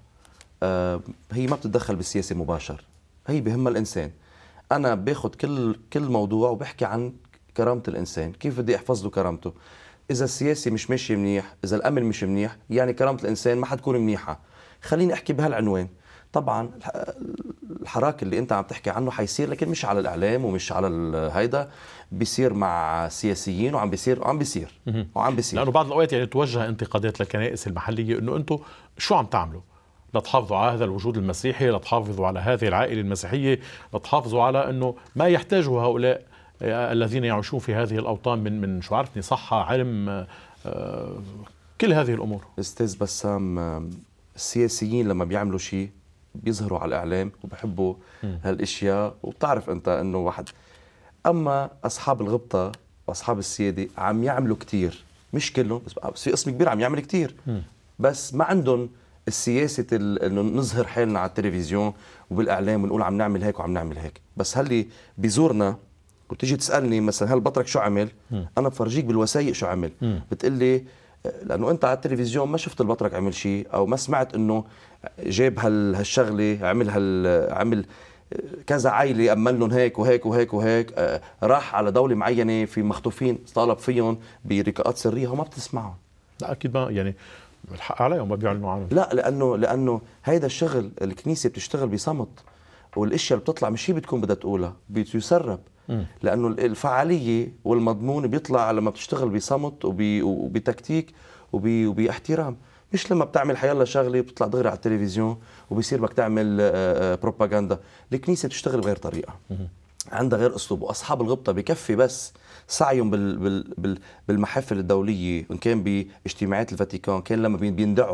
هي ما بتتدخل بالسياسة مباشر، هي بهمها الإنسان. أنا باخد كل كل موضوع وبحكي عن كرامة الإنسان، كيف بدي أحفظ له كرامته. إذا السياسي مش ماشي منيح، إذا الأمن مش منيح، يعني كرامة الإنسان ما حتكون منيحة. خليني أحكي بهالعنوان. طبعا الحراك اللي أنت عم تحكي عنه حيصير، لكن مش على الإعلام ومش على هيدا، بيصير مع سياسيين وعم بيصير وعم بيصير وعم بيصير لأنه بعض الأوقات يعني توجه انتقادات للكنائس المحلية إنه أنتم شو عم تعملوا؟ لتحافظوا على هذا الوجود المسيحي، لتحافظوا على هذه العائلة المسيحية، لتحافظوا على أنه ما يحتاجه هؤلاء الذين يعيشون في هذه الأوطان من من شو عرفني صحة، علم، كل هذه الأمور. أستاذ بسام، السياسيين لما بيعملوا شيء بيظهروا على الإعلام وبحبوا هالاشياء، وبتعرف أنت أنه واحد. أما أصحاب الغبطة وأصحاب السيادة عم يعملوا كتير، مش كلهم بس في قسم كبير عم يعمل كتير، بس ما عندهم السياسة انه نظهر حالنا على التلفزيون وبالاعلام ونقول عم نعمل هيك وعم نعمل هيك. بس هاللي بيزورنا وتيجي تسالني مثلا هالبطرك شو عمل، م. انا بفرجيك بالوثائق شو عمل، بتقلي لانه انت على التلفزيون ما شفت البطرك عمل شيء، او ما سمعت انه جاب هالشغله، عمل هال عمل كذا عائله امن لهم هيك وهيك وهيك وهيك، راح على دوله معينه في مخطوفين طالب فيهم بلقاءات سريه وما بتسمعهم. لا اكيد ما يعني الحق عليهم ما بيعلنوا عنهم. لا لانه لانه هيدا الشغل الكنيسه بتشتغل بصمت، والاشياء اللي بتطلع مش هي بتكون بدها تقولها، بيتسرب. لانه الفعاليه والمضمون بيطلع لما بتشتغل بصمت وبتكتيك وباحترام، مش لما بتعمل حيالله شغله بتطلع دغري على التلفزيون وبيصير بدك تعمل بروباغندا. الكنيسه بتشتغل بغير طريقه، عندها غير اسلوب. واصحاب الغبطه بكفي بس سعيهم بالمحافل الدوليه، ان كان باجتماعات الفاتيكان، كان لما بيندعوا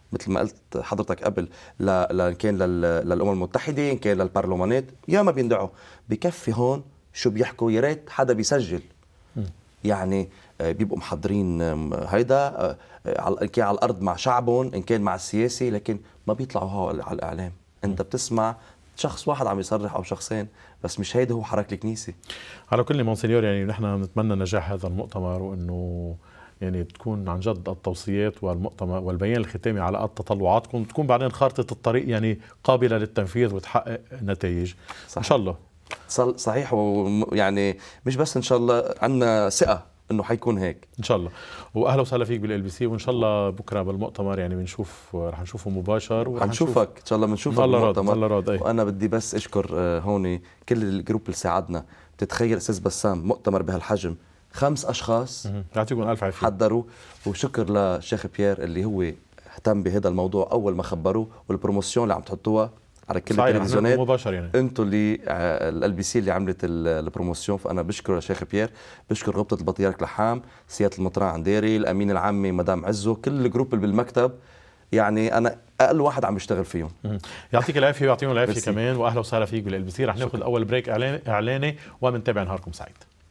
مثل ما قلت حضرتك قبل، ل كان للامم المتحده، ان كان للبرلمانات، يا ما بيندعوا. بكفي هون شو بيحكوا، يا ريت حدا بيسجل. م. يعني بيبقوا محضرين هيدا، ان كان على الارض مع شعبهم، ان كان مع السياسي، لكن ما بيطلعوا هوا على الاعلام. انت بتسمع شخص واحد عم يصرح او شخصين، بس مش هيدا هو حراك الكنيسه. على كل مونسينيور، يعني نحن نتمنى نجاح هذا المؤتمر، وانه يعني تكون عن جد التوصيات والمؤتمر والبيان الختامي على قد تطلعاتكم، تكون بعدين خارطة الطريق يعني قابلة للتنفيذ وتحقق نتائج. صحيح. إن شاء الله. صحيح، ويعني مش بس إن شاء الله، عندنا ثقة إنه حيكون هيك إن شاء الله. وأهلا وسهلا فيك بالال بي سي، وإن شاء الله بكرة بالمؤتمر يعني بنشوف، رح نشوفه مباشر، ورح نشوفك إن شاء الله، بنشوفك بالمؤتمر. الله راد. أي. وأنا بدي بس أشكر هون كل الجروب اللي ساعدنا. بتتخيل أستاذ بسام مؤتمر بهالحجم، خمس أشخاص يعطيكم ألف عافية حضروا. وشكر للشيخ بيير اللي هو اهتم بهذا الموضوع أول ما خبروه، والبروموسيون اللي عم تحطوها على كل التلفزيونات مباشر. يعني انتوا اللي ال بي سي اللي عملت البروموسيون. فانا بشكر الشيخ بيير، بشكر رابطه البطيارك لحام، سياده المطران عنديري، الامين العامي مدام عزو، كل الجروب اللي بالمكتب. يعني انا اقل واحد عم بشتغل فيهم. يعطيك العافيه ويعطيهم العافيه كمان. واهلا وسهلا فيك بالال بي سي. رح ناخذ اول بريك اعلاني وبنتابع نهاركم سعيد.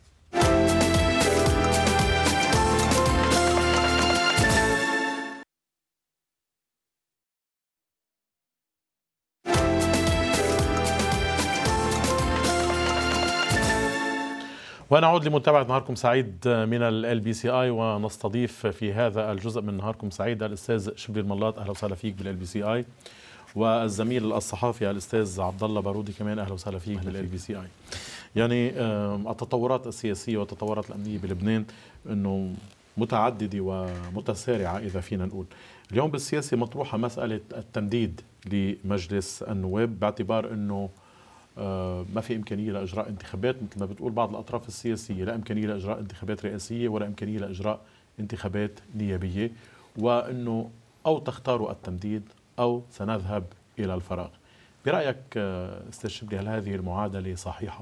ونعود لمتابعة نهاركم سعيد من ال بي سي اي، ونستضيف في هذا الجزء من نهاركم سعيد الأستاذ شبلي الملاط. أهلا وسهلا فيك بالال بي سي اي. والزميل الصحافي الأستاذ عبد الله بارودي كمان. أهلا وسهلا فيك بالال بي سي اي. يعني التطورات السياسية والتطورات الأمنية بلبنان إنه متعددة ومتسارعة إذا فينا نقول. اليوم بالسياسة مطروحة مسألة التمديد لمجلس النواب، باعتبار إنه ما في إمكانية لإجراء انتخابات مثل ما بتقول بعض الأطراف السياسية، لا إمكانية لإجراء انتخابات رئاسية ولا إمكانية لإجراء انتخابات نيابية، وأنه أو تختاروا التمديد أو سنذهب إلى الفراغ. برأيك أستاذ شبلي، هل هذه المعادلة صحيحة؟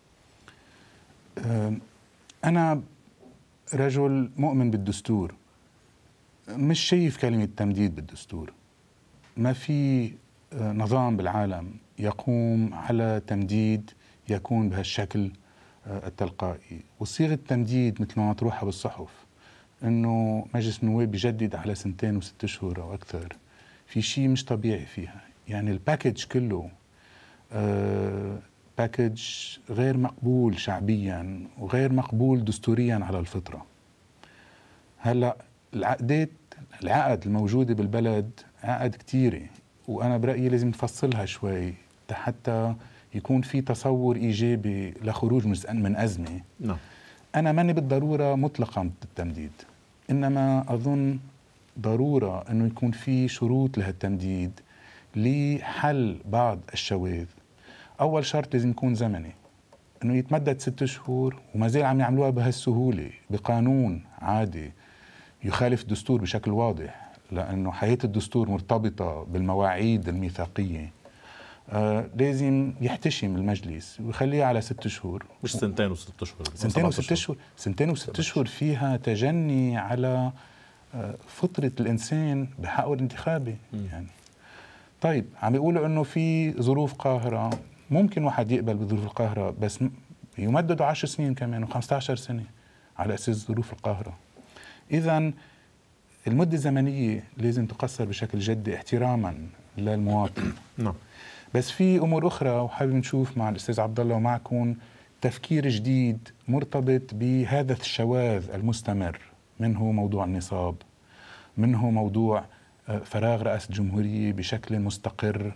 أنا رجل مؤمن بالدستور، مش شايف كلمة تمديد بالدستور. ما في نظام بالعالم يقوم على تمديد يكون بهالشكل التلقائي. وصيغة التمديد مثل ما مطروحة بالصحف انه مجلس النواب بيجدد على سنتين وست اشهر او اكثر، في شيء مش طبيعي فيها. يعني الباكج كله آه باكج غير مقبول شعبيا وغير مقبول دستوريا على الفطرة. هلا العقدات العقد الموجودة بالبلد عقد كتيرة، وأنا برأيي لازم نفصلها شوي حتى يكون في تصور إيجابي لخروج من أزمة. نعم. أنا ماني بالضرورة مطلقا ضد التمديد، إنما أظن ضرورة أنه يكون في شروط لهالتمديد لحل بعض الشواذ. أول شرط لازم يكون زمني، أنه يتمدد ست شهور وما زال عم يعملوها بهالسهولة بقانون عادي يخالف الدستور بشكل واضح، لأنه حياة الدستور مرتبطة بالمواعيد الميثاقية. آه لازم يحتشم المجلس ويخليها على ست شهور، مش سنتين وست اشهر. سنتين وست اشهر سنتين وست اشهر فيها تجني على آه فطرة الإنسان بحقه الانتخابي. يعني طيب عم يقولوا إنه في ظروف قاهرة، ممكن واحد يقبل بظروف القاهرة، بس يمددوا عشر سنين كمان وخمسة عشر سنة على أساس ظروف القاهرة. إذن المدة الزمنية لازم تقصر بشكل جدي احتراما للمواطن. نعم. بس في امور اخرى وحابب نشوف مع الاستاذ عبد الله ومعكم تفكير جديد مرتبط بهذا الشواذ المستمر، منه موضوع النصاب، منه موضوع فراغ رئاسة الجمهورية بشكل مستقر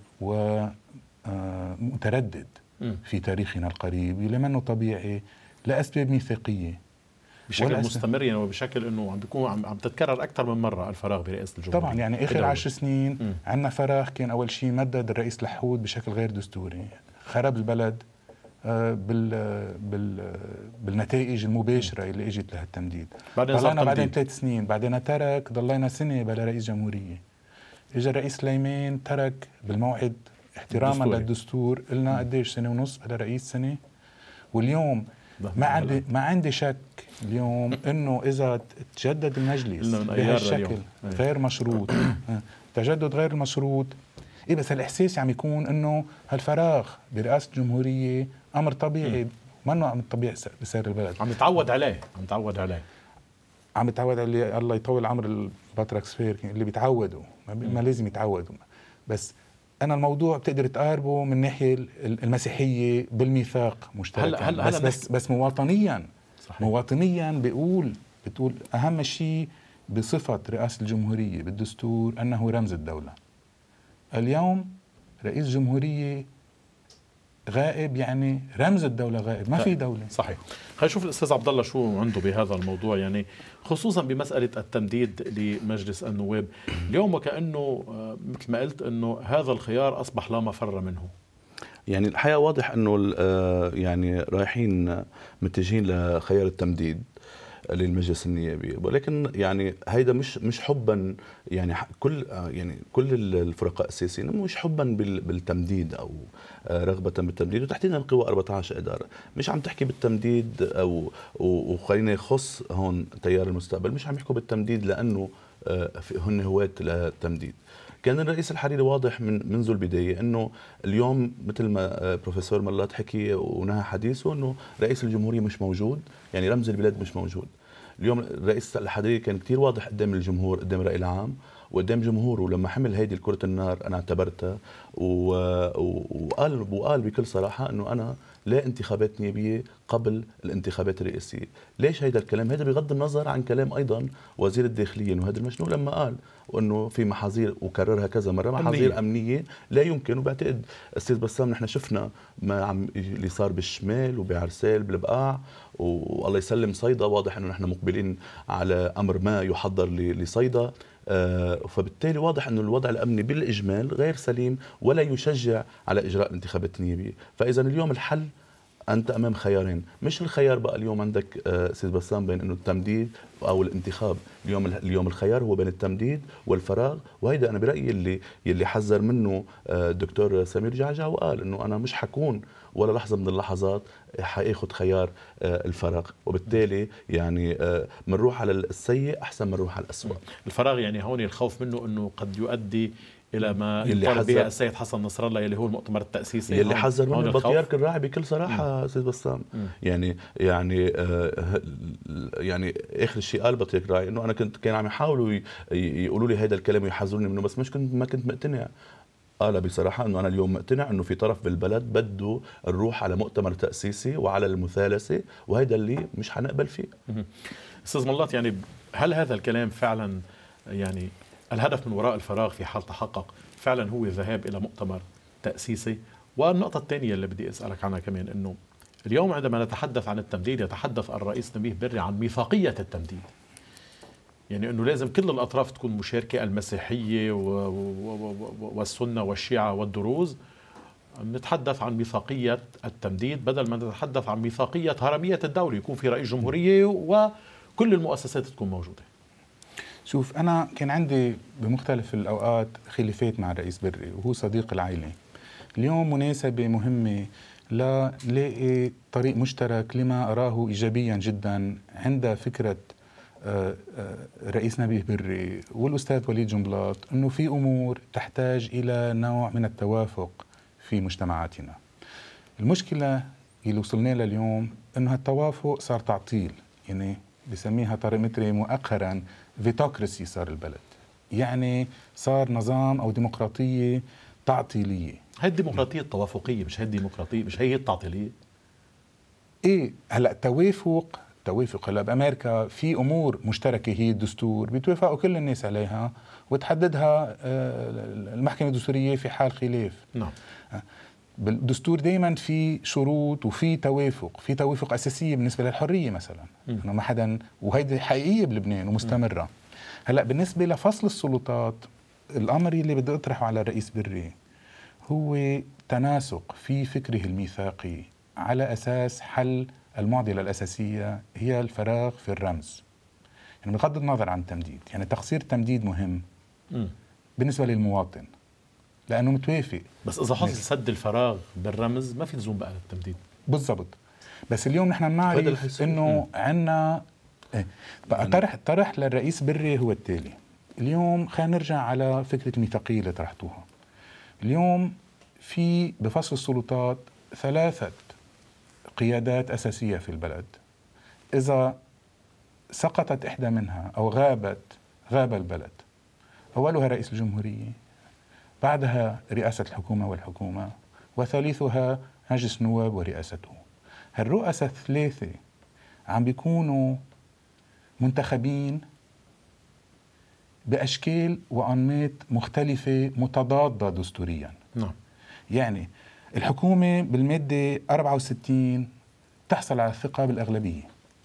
ومتردد في تاريخنا القريب، لمنه طبيعي لأسباب ميثاقية بشكل مستمر، يعني وبشكل انه عم بيكون عم, عم تتكرر اكثر من مره الفراغ برئاسه الجمهوريه. طبعا يعني اخر عشر سنين عندنا فراغ. كان اول شيء مدد الرئيس لحود بشكل غير دستوري، خرب البلد بال بال بالنتائج المباشره اللي اجت لها التمديد. ضلينا بعدين ثلاث سنين، بعدين ترك، ضلينا سنه بلا رئيس جمهوريه. اجى الرئيس سليمان ترك بالموعد احتراما للدستور، قلنا قديش سنه ونص بلا رئيس سنه. واليوم ما عندي ما عندي شك اليوم انه اذا تجدد المجلس بهالشكل غير مشروط التجدد غير المشروط. إيه بس الإحساس عم يكون إنه هالفراغ برئاسة الجمهورية أمر طبيعي، ما إنه أمر طبيعي بسير البلد، عم يتعود عليه عم يتعود عليه عم يتعود عليه. الله يطول عمر الباتريك سفير اللي بيتعودوا، ما, ما لازم يتعودوا. بس أنا الموضوع بتقدر تقاربه من ناحية المسيحية بالميثاق مشتركا. هلا هلا بس, بس بس مواطنيا صحيح. مواطنيا بيقول بتقول أهم شيء بصفة رئاسة الجمهورية بالدستور أنه رمز الدولة. اليوم رئيس جمهورية غائب، يعني رمز الدولة غائب، ما في دولة. صحيح. خلينا نشوف الأستاذ عبد الله شو عنده بهذا الموضوع، يعني خصوصا بمسألة التمديد لمجلس النواب اليوم، وكأنه مثل ما قلت أنه هذا الخيار أصبح لا مفر منه. يعني الحقيقة واضح أنه يعني رايحين متجهين لخيار التمديد للمجلس النيابي، ولكن يعني هيدا مش مش حبا، يعني كل يعني كل الفرقاء السياسيين مش حبا بالتمديد او رغبه بالتمديد، وتحديدا القوى أربعة عشر اداره مش عم تحكي بالتمديد، او وخلينا يخص هون تيار المستقبل مش عم يحكوا بالتمديد لانه هن هواة للتمديد. كان الرئيس الحريري واضح من منذ البدايه انه اليوم مثل ما بروفيسور ملات حكي ونهى حديثه انه رئيس الجمهوريه مش موجود، يعني رمز البلاد مش موجود. اليوم الرئيس الحريري كان كثير واضح قدام الجمهور، قدام الرأي العام وقدام جمهوره، لما حمل هيدي الكرة النار انا اعتبرتها وقال وقال بكل صراحه انه انا لا انتخابات نيابيه قبل الانتخابات الرئاسيه. ليش هيدا الكلام؟ هذا بغض النظر عن كلام ايضا وزير الداخليه انه هذا المجنون لما قال وانه في محاذير، وكررها كذا مره، محاذير امنيه لا يمكن. وبعتقد استاذ بسام نحن شفنا ما عم اللي صار بالشمال وبعرسال بالبقاع، والله يسلم صيدا، واضح انه نحن مقبلين على امر ما يحضر لصيدا. آه فبالتالي واضح انه الوضع الامني بالاجمال غير سليم ولا يشجع على اجراء الانتخابات النيابيه. فاذا اليوم الحل انت امام خيارين، مش الخيار بقى اليوم عندك آه سيد بسام بين انه التمديد او الانتخاب. اليوم اليوم الخيار هو بين التمديد والفراغ، وهيدا انا برايي اللي اللي حذر منه آه الدكتور سمير جعجع، وقال انه انا مش حكون ولا لحظه من اللحظات حياخذ خيار آه الفراغ، وبالتالي يعني آه بنروح على السيء احسن من نروح على الاسوء. الفراغ يعني هون الخوف منه انه قد يؤدي الى ما يطالب به السيد حسن نصر الله اللي هو المؤتمر التأسيسي، اللي حذر منه البطريرك الراعي بكل صراحه سيد بسام. يعني يعني آه يعني اخر شيء قال البطريرك الراعي انه انا كنت كان عم يحاولوا يقولوا لي هذا الكلام ويحذروني منه، بس مش كنت ما كنت مقتنع. قال بصراحه انه انا اليوم مقتنع انه في طرف بالبلد بده نروح على مؤتمر تأسيسي وعلى المثالثه، وهذا اللي مش حنقبل فيه. استاذ ملات، يعني هل هذا الكلام فعلا يعني الهدف من وراء الفراغ في حال تحقق فعلا هو الذهاب الى مؤتمر تأسيسي؟ والنقطه الثانيه اللي بدي اسالك عنها كمان، انه اليوم عندما نتحدث عن التمديد يتحدث الرئيس نبيه بري عن ميثاقيه التمديد، يعني انه لازم كل الاطراف تكون مشاركه، المسيحيه والسنه والشيعه والدروز. نتحدث عن ميثاقيه التمديد بدل ما نتحدث عن ميثاقيه هرميه الدوله، يكون في رئيس جمهوريه وكل المؤسسات تكون موجوده. شوف، أنا كان عندي بمختلف الأوقات خلافات مع الرئيس بري وهو صديق العائلة. اليوم مناسبة مهمة للاقي طريق مشترك لما أراه إيجابيا جدا عند فكرة رئيس نبيه بري والأستاذ وليد جنبلاط، أنه في أمور تحتاج إلى نوع من التوافق في مجتمعاتنا. المشكلة اللي وصلنا لها اليوم أنه هالتوافق صار تعطيل، يعني بسميها طارق متري مؤخرا فيتوكراسي صار البلد، يعني صار نظام أو ديمقراطية تعطيلية. هي الديمقراطية التوافقية، مش هي الديمقراطية، مش هي التعطيلية. إيه هلأ توافق توافق هلا بأمريكا في أمور مشتركة هي الدستور بيتوافقوا كل الناس عليها وتحددها المحكمة الدستورية في حال خلاف. نعم. بالدستور دائما في شروط وفي توافق، في توافق أساسية بالنسبة للحرية مثلا، إنه ما حدا، وهيدي حقيقية بلبنان ومستمرة. م. هلا بالنسبة لفصل السلطات، الأمر اللي بدي أطرحه على الرئيس بري هو تناسق في فكره الميثاقي على أساس حل المعضلة الأساسية هي الفراغ في الرمز. يعني بغض النظر عن التمديد، يعني تقصير التمديد مهم م. بالنسبة للمواطن لأنه متوافق، بس إذا حصل سد الفراغ بالرمز ما في لزوم بقى للتمديد. بالضبط. بس اليوم نحن بنعرف إنه عنا إيه. بقى طرح طرح للرئيس بري هو التالي، اليوم خلينا نرجع على فكرة الميثاقية اللي طرحتوها. اليوم في بفصل السلطات ثلاثة قيادات أساسية في البلد، إذا سقطت إحدى منها أو غابت غاب البلد. أولها رئيس الجمهورية، بعدها رئاسة الحكومة والحكومة، وثالثها مجلس النواب ورئاسته. هالرؤساء الثلاثة عم بيكونوا منتخبين بأشكال وأنماط مختلفة متضادة دستوريا. نعم. يعني الحكومة بالمادة أربعة وستين تحصل على الثقة بالأغلبية،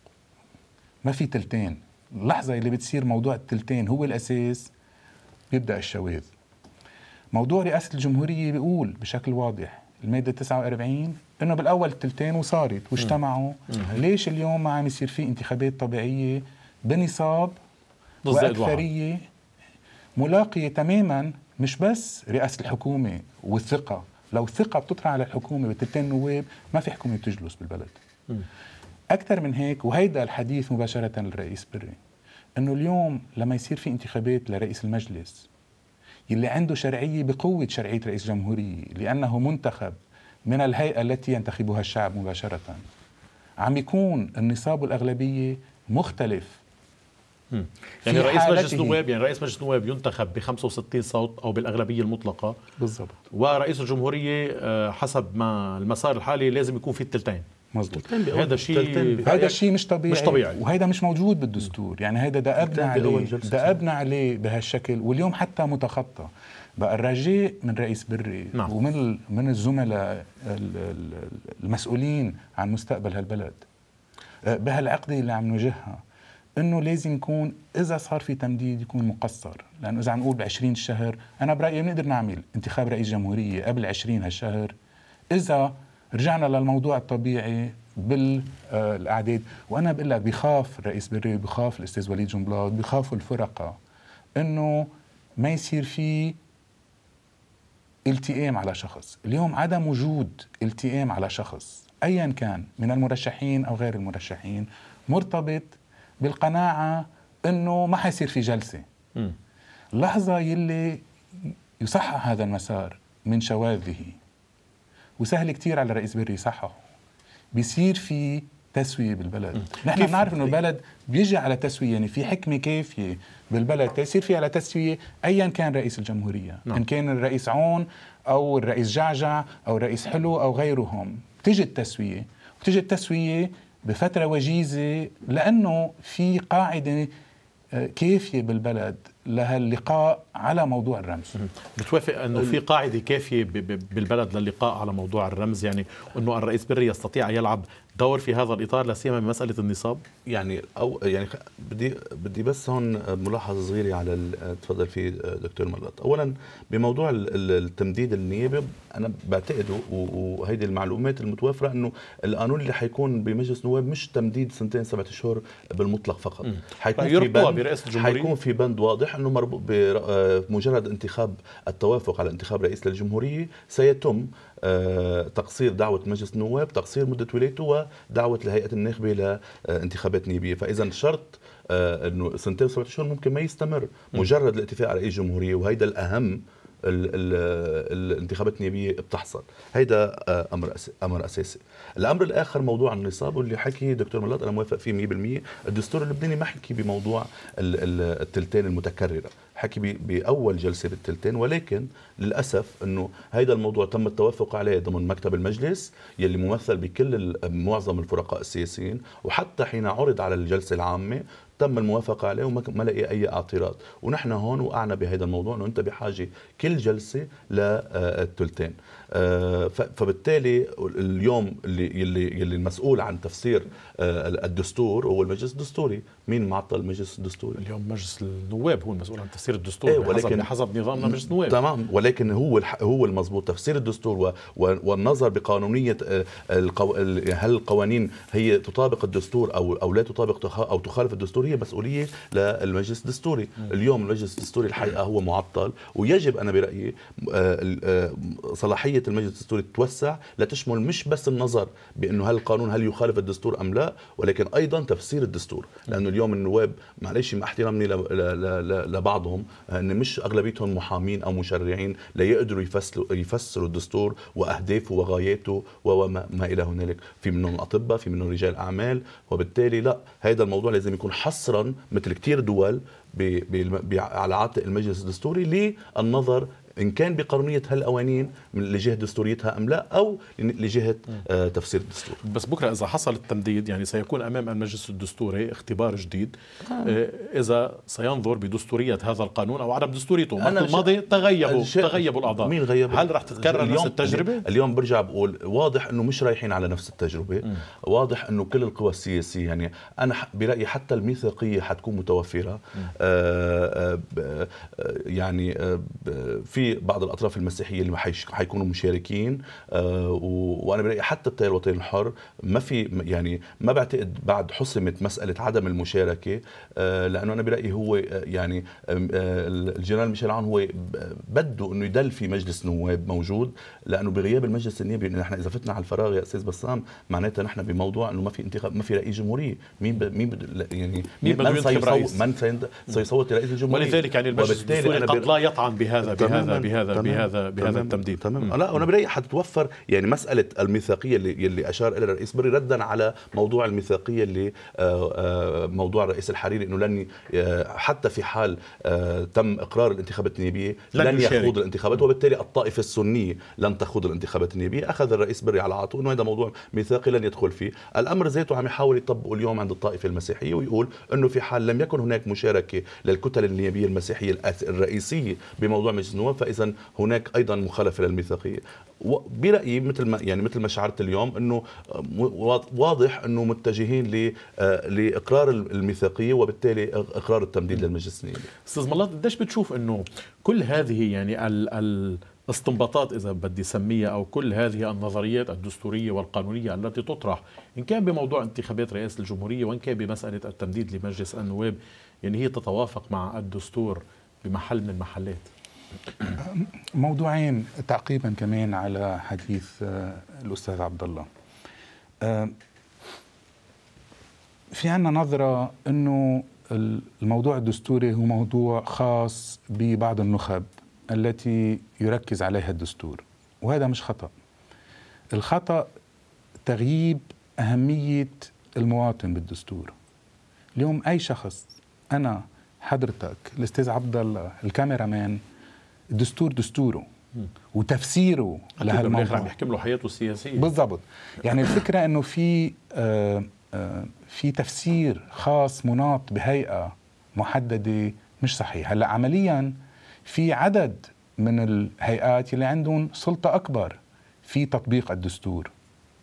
ما في تلتين. اللحظة اللي بتصير موضوع التلتين هو الأساس بيبدأ الشواذ. موضوع رئاسة الجمهورية بيقول بشكل واضح المادة تسعة وأربعين إنه بالأول تلتين وصارت واجتمعوا. ليش اليوم ما عم يصير في انتخابات طبيعية بنصاب وأكثرية ملاقية تماما؟ مش بس رئاسة الحكومة والثقة، لو الثقة بتطرح على الحكومة بتلتين نواب ما في حكومة بتجلس بالبلد. م. أكثر من هيك، وهيدا الحديث مباشرة للرئيس بري، إنه اليوم لما يصير في انتخابات لرئيس المجلس اللي عنده شرعية بقوة شرعية رئيس جمهورية لأنه منتخب من الهيئة التي ينتخبها الشعب مباشرة، عم يكون النصاب والأغلبية مختلف. م. يعني رئيس مجلس نواب يعني رئيس مجلس نواب ينتخب ب خمسة وستين صوت أو بالأغلبية المطلقة بالضبط، ورئيس الجمهورية حسب ما المسار الحالي لازم يكون في التلتين. مظبوط. هذا شيء هذا شيء مش طبيعي، مش طبيعي، وهذا مش موجود بالدستور. يعني هذا دأبنا عليه دأبنا عليه بهالشكل، واليوم حتى متخطى. بقى الرجاء من رئيس بري نعم. ومن من الزملاء المسؤولين عن مستقبل هالبلد بهالعقدة اللي عم نواجهها انه لازم يكون اذا صار في تمديد يكون مقصر. لانه اذا عم نقول بعشرين الشهر، انا برايي بنقدر نعمل انتخاب رئيس جمهوريه قبل عشرين هالشهر اذا رجعنا للموضوع الطبيعي بالاعداد. وانا بقول لك بخاف الرئيس بري، بخاف الاستاذ وليد جنبلاط، بخافوا الفرقه انه ما يصير في التئام على شخص. اليوم عدم وجود التئام على شخص ايا كان من المرشحين او غير المرشحين مرتبط بالقناعة إنه ما حيصير في جلسة. م. اللحظة يلي يصحح هذا المسار من شواذه، وسهل كتير على الرئيس بري يصححه، بيصير في تسوية بالبلد. نحن بنعرف إنه البلد بيجي على تسوية، يعني في حكمة كافية بالبلد تيصير فيها على تسوية أيا كان رئيس الجمهورية. نعم. إن كان الرئيس عون أو الرئيس جعجع أو الرئيس حلو أو غيرهم، تيجي التسوية، وتيجي التسوية بفترة وجيزة لأنه في قاعدة كافية بالبلد لهاللقاء على موضوع الرمز. بتوافق أنه في قاعدة كافية بالبلد للقاء على موضوع الرمز، يعني أنه الرئيس بري يستطيع أن يلعب دور في هذا الإطار لا سيما بمسألة النصاب؟ يعني أو يعني بدي بدي بس هون ملاحظة صغيرة على تفضل فيه دكتور ملط. أولا بموضوع التمديد النيابي أنا بعتقد وهيدي المعلومات المتوفرة أنه القانون اللي حيكون بمجلس النواب مش تمديد سنتين سبعة أشهر بالمطلق فقط، حيكون في بند حيكون في بند واضح أنه مربوط بمجرد انتخاب التوافق على انتخاب رئيس للجمهورية سيتم تقصير دعوة مجلس النواب، تقصير مدة ولايته، ودعوة الهيئة الناخبة لانتخابات نيابية. فإذا شرط أنه سنتين وسبعة أشهر ممكن ما يستمر، مجرد الاتفاق على رئيس جمهورية، وهيدا الأهم ال ال الانتخابات النيابية بتحصل. هيدا أمر أمر أساسي. الأمر الآخر موضوع النصاب واللي حكي دكتور ملط أنا موافق فيه مية بالمية. الدستور اللبناني ما حكي بموضوع التلتين المتكررة، حكي بأول جلسة بالتلتين، ولكن للأسف أنه هيدا الموضوع تم التوافق عليه ضمن مكتب المجلس يلي ممثل بكل معظم الفرقاء السياسيين، وحتى حين عرض على الجلسة العامة تم الموافقة عليه وما لقي أي اعتراض. ونحن هون وقعنا بهذا الموضوع أنه أنت بحاجة كل جلسة للتلتين. فبالتالي اليوم اللي يلي يلي المسؤول عن تفسير الدستور هو المجلس الدستوري. مين معطل المجلس الدستوري؟ اليوم مجلس النواب هو المسؤول عن تفسير الدستور. ايه ولكن حسب نظامنا مجلس النواب. تمام، ولكن هو هو المضبوط تفسير الدستور والنظر بقانونية القو... هل القوانين هي تطابق الدستور أو أو لا تطابق أو تخالف الدستور، الدستوريه مسؤوليه للمجلس الدستوري. اليوم المجلس الدستوري الحقيقه هو معطل، ويجب انا برايي صلاحيه المجلس الدستوري تتوسع لتشمل مش بس النظر بانه هل القانون هل يخالف الدستور ام لا، ولكن ايضا تفسير الدستور. لانه اليوم النواب معلش مع احترامي لبعضهم ان مش اغلبيتهم محامين او مشرعين لا يقدروا يفسروا يفسروا الدستور واهدافه وغاياته وما ما الى هنالك. في منهم اطباء، في منهم رجال اعمال، وبالتالي لا، هذا الموضوع لازم يكون حصرا مثل كثير دول على عاتق المجلس الدستوري للنظر إن كان بقانونية هالقوانين لجهة دستوريتها أم لا، أو لجهة آه تفسير الدستور. بس بكرة إذا حصل التمديد يعني سيكون أمام المجلس الدستوري اختبار جديد آه. إذا سينظر بدستورية هذا القانون أو عدم دستوريته. الماضي تغيبوا تغيبوا الأعضاء. مين غيب؟ هل رح تتكرر نفس التجربة؟ اليوم برجع بقول واضح أنه مش رايحين على نفس التجربة. م. واضح أنه كل القوى السياسية، يعني أنا برأيي حتى الميثاقية حتكون متوفرة. آه آه يعني آه في بعض الاطراف المسيحيه اللي حيكونوا مشاركين، آه وانا برايي حتى التيار الوطني الحر ما في، يعني ما بعتقد بعد حسمت مساله عدم المشاركه، آه لانه انا برايي هو يعني آه الجنرال ميشيل عون هو بده انه يدل في مجلس نواب موجود، لانه بغياب المجلس النيابي نحن اذا فتنا على الفراغ يا استاذ بسام معناتها نحن بموضوع انه ما في انتخاب، ما في رئيس جمهوريه. مين ب... مين ب... يعني مين بده ينتخب رئيس؟ من سيصوت رئيس الجمهوريه؟ ولذلك يعني المجلس الدستوري قد لا يطعن بهذا بهذا بهذا تمام بهذا بهذا تمام التمديد. تمام. لا وانا برايي حتتوفر يعني مساله الميثاقيه اللي اللي اشار الى الرئيس بري ردا على موضوع الميثاقيه اللي موضوع الرئيس الحريري انه لن حتى في حال تم اقرار الانتخابات النيابيه لن, لن يخوض الانتخابات، وبالتالي الطائفه السنيه لن تخوض الانتخابات النيابيه. اخذ الرئيس بري على عاتقه انه هذا موضوع ميثاقي لن يدخل فيه. الامر ذاته عم يحاول يطبقه اليوم عند الطائفه المسيحيه، ويقول انه في حال لم يكن هناك مشاركه للكتل النيابيه المسيحيه الرئيسيه بموضوع مجلس النواب فاذا هناك ايضا مخالفه للميثاقيه. برايي مثل ما يعني مثل ما شعرت اليوم انه واضح انه متجهين لاقرار الميثاقيه وبالتالي اقرار التمديد للمجلس النيابي. استاذ ملاط، قديش بتشوف انه كل هذه يعني الاستنباطات اذا بدي سميها او كل هذه النظريات الدستوريه والقانونيه التي تطرح ان كان بموضوع انتخابات رئاسه الجمهوريه وان كان بمساله التمديد لمجلس النواب، يعني هي تتوافق مع الدستور بمحل من المحلات؟ موضوعين تعقيبا كمان على حديث الأستاذ عبد الله. في عنا نظرة أنه الموضوع الدستوري هو موضوع خاص ببعض النخب التي يركز عليها الدستور، وهذا مش خطأ. الخطأ تغييب أهمية المواطن بالدستور. اليوم أي شخص، أنا، حضرتك، الأستاذ عبد الله، الكاميرامان، الدستور دستوره وتفسيره لهالموضوع عم يحكم له حياته السياسيه بالضبط. يعني الفكره انه في آه آه في تفسير خاص مناط بهيئه محدده مش صحيح. هلا عمليا في عدد من الهيئات اللي عندهم سلطه اكبر في تطبيق الدستور،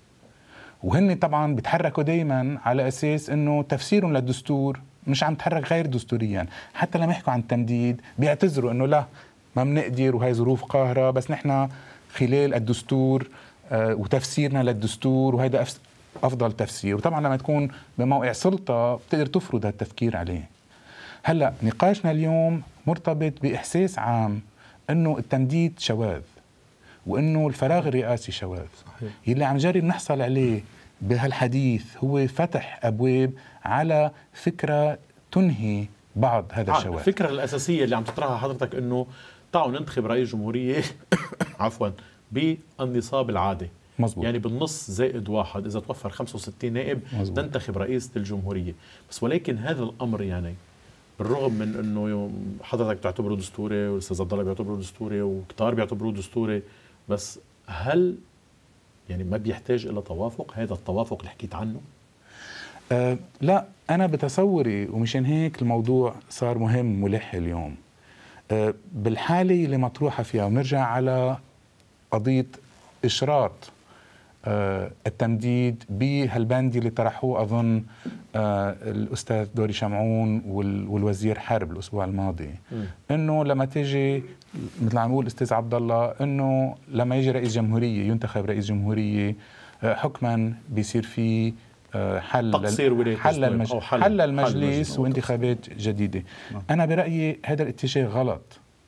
وهن طبعا بيتحركوا دائما على اساس انه تفسيرهم للدستور مش عم تحرك غير دستوريا. حتى لما يحكوا عن التمديد بيعتذروا انه لا ما بنقدر وهي ظروف قاهرة، بس نحن خلال الدستور آه وتفسيرنا للدستور وهذا أفضل تفسير. وطبعا لما تكون بموقع سلطة بتقدر تفرض هالتفكير عليه. هلأ نقاشنا اليوم مرتبط بإحساس عام أنه التمديد شواذ وأنه الفراغ الرئاسي شواذ. صحيح. يلي عم جرب نحصل عليه بهالحديث هو فتح أبواب على فكرة تنهي بعض هذا آه الشواذ. الفكرة الأساسية اللي عم تطرحها حضرتك أنه تعالوا ننتخب رئيس جمهورية عفوا بالنصاب العادي. مزبوط. يعني بالنص زائد واحد، إذا توفر خمسة وستين نائب مزبوط. ننتخب رئيسة الجمهورية. بس ولكن هذا الأمر يعني بالرغم من أنه حضرتك تعتبره دستوري والأستاذ عبد الله بيعتبره دستوري وكتار بيعتبروه دستوري، بس هل يعني ما بيحتاج إلى توافق؟ هذا التوافق اللي حكيت عنه؟ أه لا، أنا بتصوري ومشان هيك الموضوع صار مهم ملح اليوم. أه بالحالة اللي مطروحة فيها، ونرجع على قضية إشراط أه التمديد بهالبند اللي طرحوه أظن أه الأستاذ دوري شمعون والوزير حرب الأسبوع الماضي، م. إنه لما تيجي مثل عم يقول الأستاذ عبد الله إنه لما يجي رئيس جمهورية ينتخب رئيس جمهورية أه حكما بيصير فيه حل تقصير ولاية حل, المج... أو حل, حل المجلس حل وانتخابات جديدة. أنا برأيي هذا الاتجاه غلط.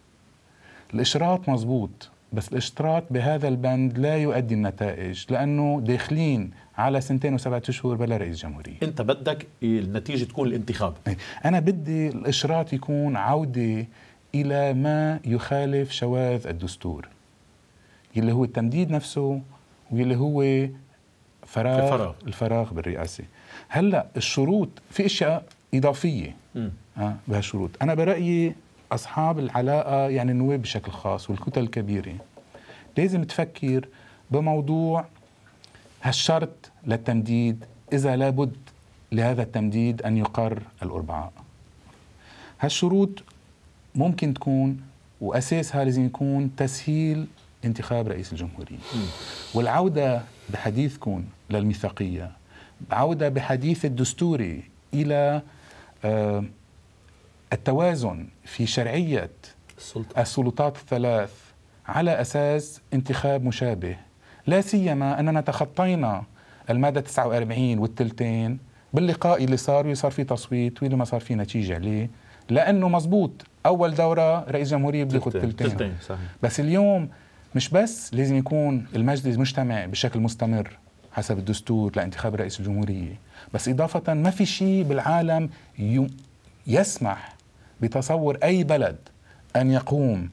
الإشراط مزبوط، بس الاشتراط بهذا البند لا يؤدي النتائج، لأنه داخلين على سنتين وسبعة أشهر بلا رئيس جمهورية. أنت بدك النتيجة تكون الانتخاب. أنا بدي الإشراط يكون عودة إلى ما يخالف شواذ الدستور، اللي هو التمديد نفسه واللي هو فراغ الفراغ, الفراغ بالرئاسة. هلأ الشروط في أشياء إضافية آه بهالشروط. أنا برأيي أصحاب العلاقة يعني النواب بشكل خاص والكتل الكبيرة لازم تفكر بموضوع هالشرط للتمديد إذا لابد لهذا التمديد أن يقر الأربعاء. هالشروط ممكن تكون وأساسها لازم يكون تسهيل انتخاب رئيس الجمهورية. والعودة بحديثكم للميثاقية، عودة بحديث الدستوري إلى آه التوازن في شرعية السلطات الثلاث على أساس انتخاب مشابه، لا سيما أننا تخطينا المادة تسعة وأربعين والتلتين باللقاء اللي صار وصار فيه تصويت واللي ما صار فيه نتيجة عليه، لأنه مزبوط أول دورة رئيس جمهورية بياخد تلتين. بس اليوم مش بس لازم يكون المجلس مجتمع بشكل مستمر حسب الدستور لانتخاب رئيس الجمهورية، بس إضافة ما في شيء بالعالم يسمح بتصور أي بلد أن يقوم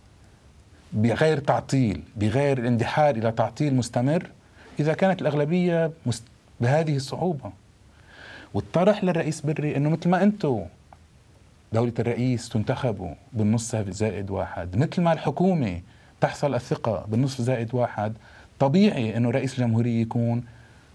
بغير تعطيل، بغير الاندحار إلى تعطيل مستمر إذا كانت الأغلبية بهذه الصعوبة. والطرح للرئيس بري أنه مثل ما أنتم دولة الرئيس تنتخبوا بالنص زائد واحد، مثل ما الحكومة تحصل الثقة بالنصف زائد واحد، طبيعي أنه رئيس الجمهورية يكون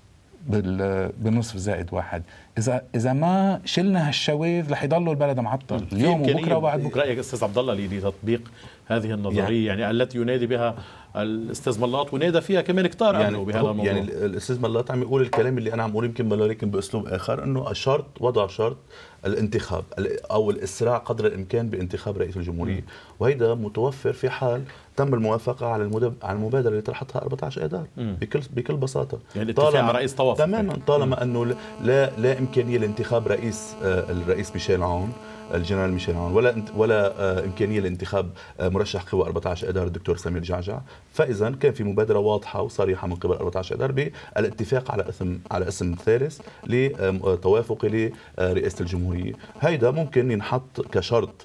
بالنصف زائد واحد. إذا إذا ما شلنا هالشواذ رح يضلوا البلد معطل اليوم وبكرة وبعد بكرة. رأيك أستاذ عبد الله لتطبيق هذه النظرية يعني, يعني التي ينادي بها الأستاذ ملاط ونادى فيها كمان كتار يعني بهذا الموضوع؟ يعني الأستاذ ملاط عم يقول الكلام اللي أنا عم أقول يمكن ولكن بأسلوب آخر، إنه الشرط وضع شرط الانتخاب أو الإسراع قدر الإمكان بانتخاب رئيس الجمهورية، وهيدا متوفر في حال تم الموافقة على المدب... على المبادرة اللي طرحتها أربعة عشر آذار بكل بكل بساطة. يعني الاتفاق مع رئيس توافق تماما، طالما أنه لا لا إمكانية لانتخاب رئيس الرئيس ميشيل عون الجنرال ميشيل عون ولا ولا إمكانية لانتخاب مرشح قوى أربعة عشر آذار الدكتور سمير جعجع، فإذا كان في مبادرة واضحة وصريحة من قبل أربعة عشر آذار بالاتفاق على اسم على اسم ثالث لتوافق لرئاسة الجمهورية. هيدا ممكن ينحط كشرط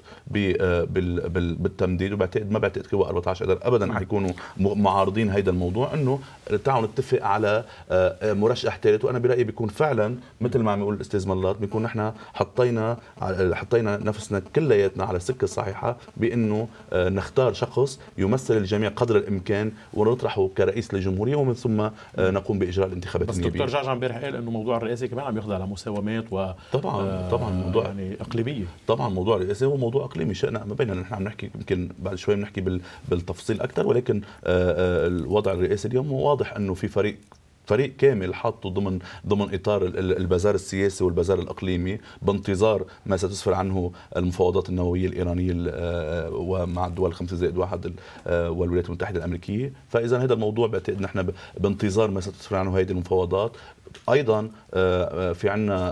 بالتمديد، وبعتقد ما بعتقد قوى أربعة عشر آذار أبدا حيكونوا معارضين هيدا الموضوع، إنه تعالوا نتفق على مرشح ثالث. وأنا برأيي بيكون فعلا مثل ما عم يقول الأستاذ ملاط، بيكون نحن حطينا حطينا نفسنا كلياتنا على السكة الصحيحة بأنه نختار شخص يمثل الجميع قدر الإمكان ونطرحه كرئيس للجمهورية، ومن ثم نقوم بإجراء الانتخابات بس النيابية. دكتور جعجع امبارح قال إنه موضوع الرئاسي كمان عم يخضع لمساومات و طبعا طبعا موضوع يعني إقليمية. طبعا موضوع الرئاسي هو موضوع إقليمي شأنه ما بيننا، نحن عم نحكي يمكن بعد شوي بنحكي بالتفصيل أكثر، ولكن الوضع الرئاسي اليوم واضح أنه في فريق فريق كامل حاطه ضمن ضمن اطار البازار السياسي والبازار الاقليمي بانتظار ما ستسفر عنه المفاوضات النوويه الايرانيه ومع الدول الخمسه زائد واحد والولايات المتحده الامريكيه. فاذا هذا الموضوع بعتقد نحن بانتظار ما ستسفر عنه هذه المفاوضات. ايضا في عندنا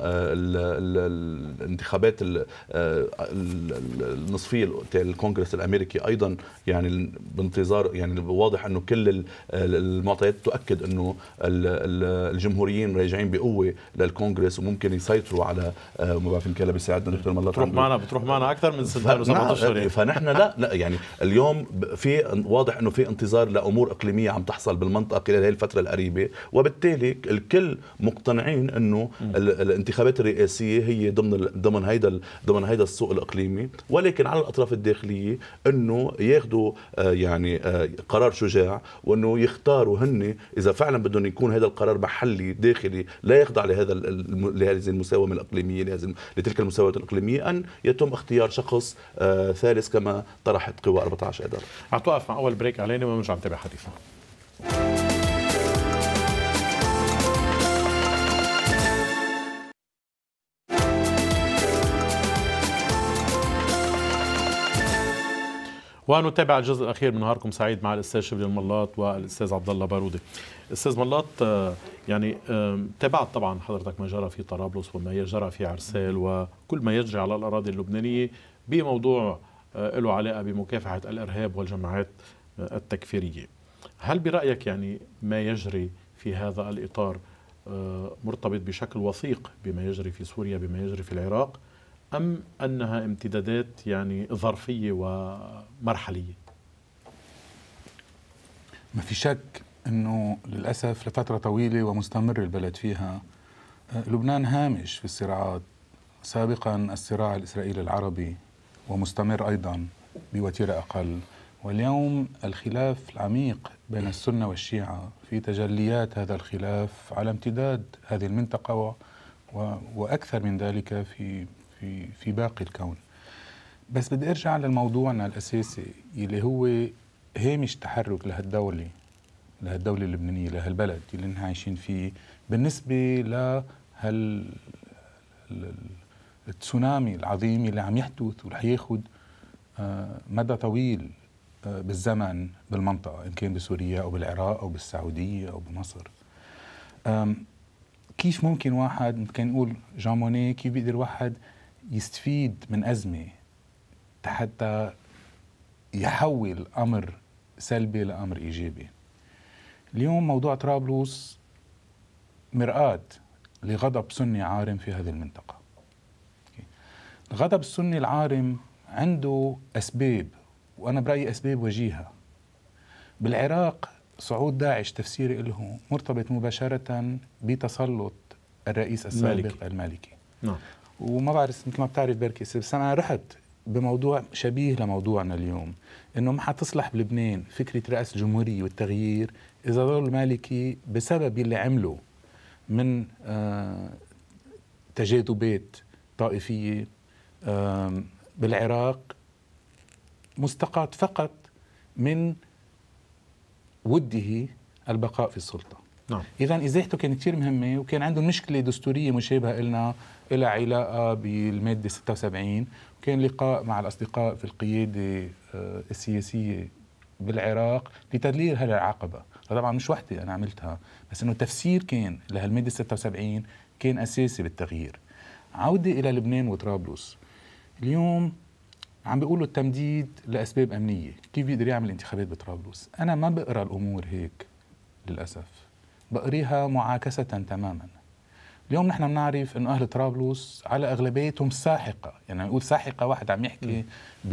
الانتخابات النصفيه تاع الكونغرس الامريكي ايضا يعني بانتظار، يعني واضح انه كل المعطيات تؤكد انه الجمهوريين راجعين بقوه للكونغرس وممكن يسيطروا على ما بعرف ان كان بيساعدنا دكتور ملاط بتروح معنا بتروح معنا اكثر من سنتين وسبعة اشهر. فنحن لا لا يعني اليوم في واضح انه في انتظار لامور اقليميه عم تحصل بالمنطقه خلال هذه الفتره القريبه، وبالتالي الكل مقتنعين انه الانتخابات الرئاسيه هي ضمن ضمن هيدا ضمن هيدا السوق الاقليمي، ولكن على الاطراف الداخليه انه ياخذوا يعني قرار شجاع وانه يختاروا هن اذا فعلا بدهم يكون هذا القرار محلي داخلي لا يخضع لهذا لهذه المساومه الاقليميه لهذه لتلك المساومات الاقليميه، ان يتم اختيار شخص ثالث كما طرحت قوى أربعة عشر آذار. هتوقف مع اول بريك علينا ونرجع نتابع حديثنا. ونتابع الجزء الاخير من نهاركم سعيد مع الاستاذ شبلي الملاط والاستاذ عبد الله بارودي. استاذ ملاط، يعني تابعت طبعا حضرتك ما جرى في طرابلس وما جرى في عرسال وكل ما يجري على الاراضي اللبنانيه بموضوع له علاقه بمكافحه الارهاب والجماعات التكفيريه. هل برايك يعني ما يجري في هذا الاطار مرتبط بشكل وثيق بما يجري في سوريا بما يجري في العراق، أم أنها امتدادات يعني ظرفية ومرحلية؟ ما في شك أنه للأسف لفترة طويلة ومستمر البلد فيها لبنان هامش في الصراعات. سابقا الصراع الإسرائيلي العربي ومستمر أيضا بوتيرة أقل، واليوم الخلاف العميق بين السنة والشيعة في تجليات هذا الخلاف على امتداد هذه المنطقة و وأكثر من ذلك في في في باقي الكون. بس بدي ارجع لموضوعنا الاساسي اللي هو هامش تحرك لهالدوله لهالدوله اللبنانيه لهالبلد اللي نحن عايشين فيه بالنسبه لهال التسونامي العظيم اللي عم يحدث ورح ياخذ مدى طويل بالزمن بالمنطقه، ان كان بسوريا او بالعراق او بالسعوديه او بمصر. كيف ممكن واحد كان نقول جان موني كيف بيقدر واحد يستفيد من أزمة حتى يحول أمر سلبي لأمر إيجابي؟ اليوم موضوع طرابلس مرآة لغضب سني عارم في هذه المنطقة. الغضب السني العارم عنده أسباب، وأنا برأيي أسباب وجيهة. بالعراق صعود داعش تفسيري له مرتبط مباشرة بتسلط الرئيس السابق المالكي. نعم. وما بعرف مثل ما بتعرف بركي، بس أنا رحت بموضوع شبيه لموضوعنا اليوم، إنه ما حتصلح بلبنان فكرة رئاسة الجمهورية والتغيير إذا ظل المالكي بسبب اللي عمله من آه تجاذبات طائفية آه بالعراق مستقاة فقط من وده البقاء في السلطة. نعم. إذن إزاحته كانت كثير مهمة، وكان عنده مشكلة دستورية مشابهة لنا إلى علاقة بالمادة ستة وسبعين، وكان لقاء مع الأصدقاء في القيادة السياسية بالعراق لتدليل هذه العقبة. طبعا مش وحدي أنا عملتها، بس إنه تفسير كان لهالمادة ستة وسبعين كان أساسي بالتغيير. عودة إلى لبنان وطرابلس، اليوم عم بيقولوا التمديد لأسباب أمنية. كيف بيقدر يعمل انتخابات بطرابلس؟ أنا ما بقرأ الأمور هيك للأسف، بقريها معاكسة تماما. اليوم نحن بنعرف إنه أهل طرابلس على أغلبيتهم ساحقة، يعني نقول ساحقة واحد عم يحكي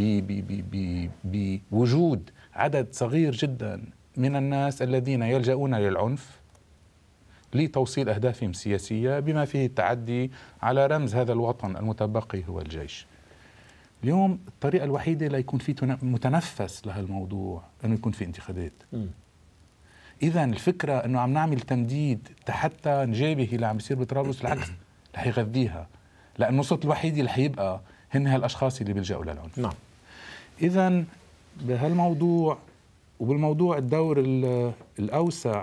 بوجود عدد صغير جدا من الناس الذين يلجؤون للعنف لتوصيل أهدافهم السياسية، بما فيه التعدي على رمز هذا الوطن المتبقي هو الجيش. اليوم الطريقة الوحيدة ليكون في متنفس لهالموضوع أنه يكون في انتخابات. إذا الفكرة أنه عم نعمل تمديد حتى نجابه اللي عم بيصير بطرابلس، العكس رح يغذيها، لأنه الصوت الوحيد اللي حيبقى هن هالأشخاص اللي بيلجأوا للعنف. نعم. إذا بهالموضوع وبالموضوع الدور الأوسع،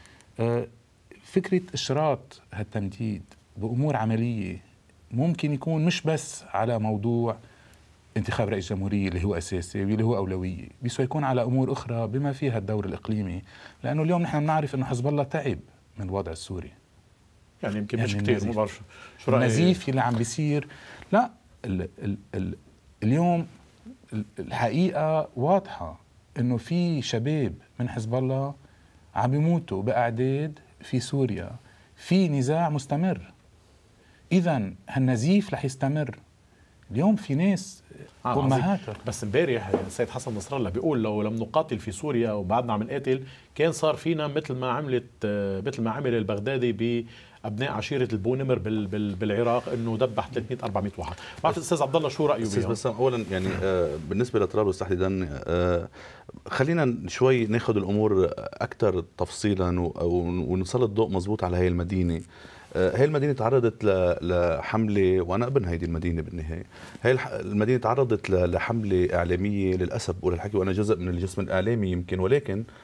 فكرة إشراط هالتمديد بأمور عملية ممكن يكون مش بس على موضوع انتخاب رئيس جمهورية اللي هو أساسي واللي هو أولوية، بس يكون على أمور أخرى بما فيها الدور الإقليمي، لأنه اليوم نحن بنعرف أنه حزب الله تعب من الوضع السوري. يعني يمكن يعني مش كتير، ما بعرف شو رأيك؟ النزيف اللي عم بيصير، لا ال ال ال اليوم الحقيقة واضحة أنه في شباب من حزب الله عم بيموتوا بأعداد في سوريا، في نزاع مستمر. إذن هالنزيف رح يستمر. اليوم في ناس آه بس امبارح السيد حسن نصر الله بيقول لو لم نقاتل في سوريا وبعدنا عم نقاتل كان صار فينا مثل ما عملت مثل ما عمل البغدادي بابناء عشيره البونمر بال بال بالعراق، انه دبح ثلاثمئة أربعمئة واحد. بعرف الاستاذ عبد الله شو رايه بيها؟ بس اولا يعني آه بالنسبه لطرابلس تحديدا، آه خلينا شوي ناخذ الامور اكثر تفصيلا ونسلط الضوء مزبوط على هي المدينه. هاي المدينة تعرضت لحملة، وأنا ابن هيدي المدينة بالنهاية. هاي المدينة تعرضت لحملة إعلامية للأسف بقول الحكي، وأنا جزء من الجسم الإعلامي يمكن، ولكن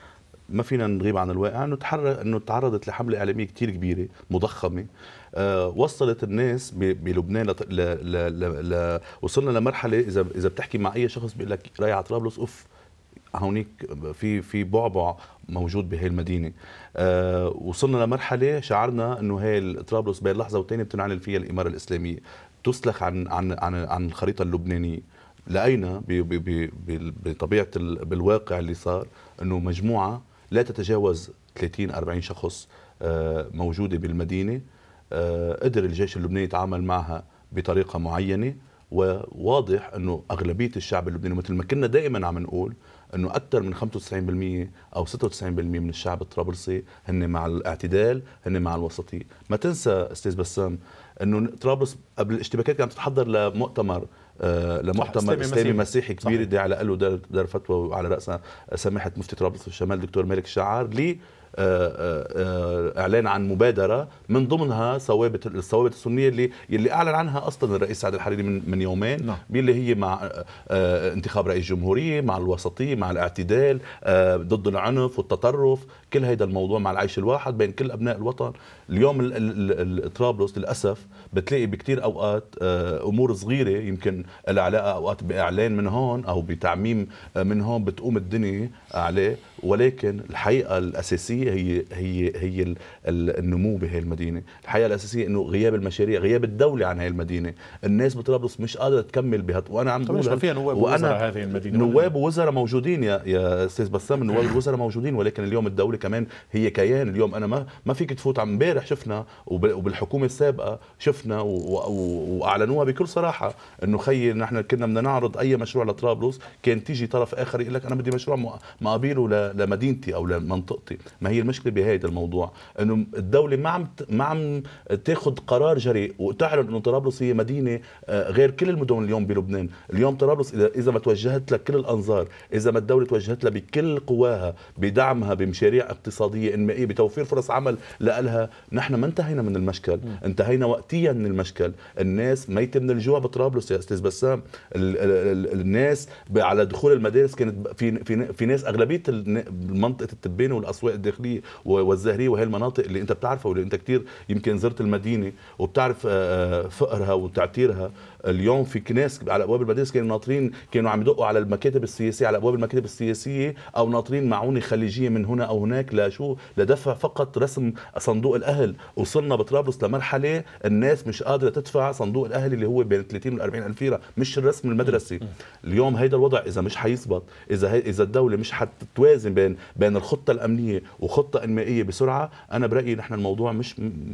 ما فينا نغيب عن الواقع انه تحرر انه تعرضت لحمله اعلاميه كثير كبيره مضخمه، أه وصلت الناس بلبنان ل... ل... ل... ل... وصلنا لمرحله اذا اذا بتحكي مع اي شخص بيقول لك رايح على طرابلس اوف هونيك في في بعبع موجود بهي المدينه. أه وصلنا لمرحله شعرنا انه هي طرابلس بين لحظه والثانيه بتنعلن فيها الاماره الاسلاميه، تسلخ عن عن عن عن الخريطه اللبنانيه. لقينا بطبيعه بالواقع اللي صار انه مجموعه لا تتجاوز ثلاثين أربعين شخص موجوده بالمدينه، قدر الجيش اللبناني يتعامل معها بطريقه معينه، وواضح انه اغلبيه الشعب اللبناني مثل ما كنا دائما عم نقول انه اكثر من خمسة وتسعين بالمئة او ستة وتسعين بالمئة من الشعب الطرابلسي هن مع الاعتدال، هن مع الوسطيه. ما تنسى استاذ بسام انه طرابلس قبل الاشتباكات كانت تتحضر لمؤتمر آه لمؤتمر اسلامي, إسلامي مسيحي كبير يدعي على له دار, دار فتوى وعلى راسها سماحه مفتي طرابلس والشمال دكتور مالك الشعار لي اعلان عن مبادره من ضمنها ثوابت الثوابت السنيه اللي اللي اعلن عنها اصلا الرئيس سعد الحريري من من يومين، نعم. اللي هي مع انتخاب رئيس جمهوريه، مع الوسطيه، مع الاعتدال، ضد العنف والتطرف، كل هذا الموضوع مع العيش الواحد بين كل ابناء الوطن. اليوم طرابلس للاسف بتلاقي بكثير اوقات امور صغيره يمكن لها علاقه اوقات باعلان من هون او بتعميم من هون بتقوم الدنيا عليه، ولكن الحقيقه الاساسيه هي هي هي النمو بهي المدينه. الحقيقه الاساسيه انه غياب المشاريع، غياب الدوله عن هي المدينه. الناس بطرابلس مش قادره تكمل بها، وانا عم بقول فيها نواب ووزراء هذه المدينه، نواب ووزراء موجودين يا يا استاذ بسام، النواب والوزراء موجودين، ولكن اليوم الدوله كمان هي كيان. اليوم انا ما ما فيك تفوت. عم امبارح شفنا وبالحكومه السابقه شفنا واعلنوها بكل صراحه انه خيي نحن كنا بدنا نعرض اي مشروع لطرابلس، كان تيجي طرف اخر يقول لك انا بدي مشروع مقابله لمدينتي او لمنطقتي. ما هي المشكله بهذا الموضوع؟ انه الدوله ما عم ما عم تاخذ قرار جريء وتعلن انه طرابلس هي مدينه غير كل المدن اليوم بلبنان. اليوم طرابلس اذا اذا ما توجهت لها كل الانظار، اذا ما الدوله توجهت لها بكل قواها بدعمها بمشاريع اقتصاديه انمائيه بتوفير فرص عمل لها، نحن ما انتهينا من المشكل، انتهينا وقتيا من المشكل. الناس ميته من الجوع بطرابلس يا استاذ بسام. ال ال الناس على دخول المدارس كانت في في, في ناس اغلبيه منطقه التبانه والاسواق الداخليه والزهريه وهي المناطق اللي انت بتعرفها واللي انت كثير يمكن زرت المدينه وبتعرف فقرها وتعتيرها. اليوم في ناس على ابواب المدارس كانوا ناطرين، كانوا عم يدقوا على المكاتب السياسيه، على ابواب المكاتب السياسيه او ناطرين معونه خليجيه من هنا او هناك لشو لدفع فقط رسم صندوق الاهل. وصلنا بطرابلس لمرحله الناس مش قادره تدفع صندوق الاهل اللي هو بين ثلاثين و أربعين ألف ليره، مش الرسم المدرسي. اليوم هيدا الوضع اذا مش حيزبط، اذا اذا الدوله مش حتتوازن بين بين الخطه الامنيه وخطه انمائيه بسرعه، انا برايي نحن الموضوع مش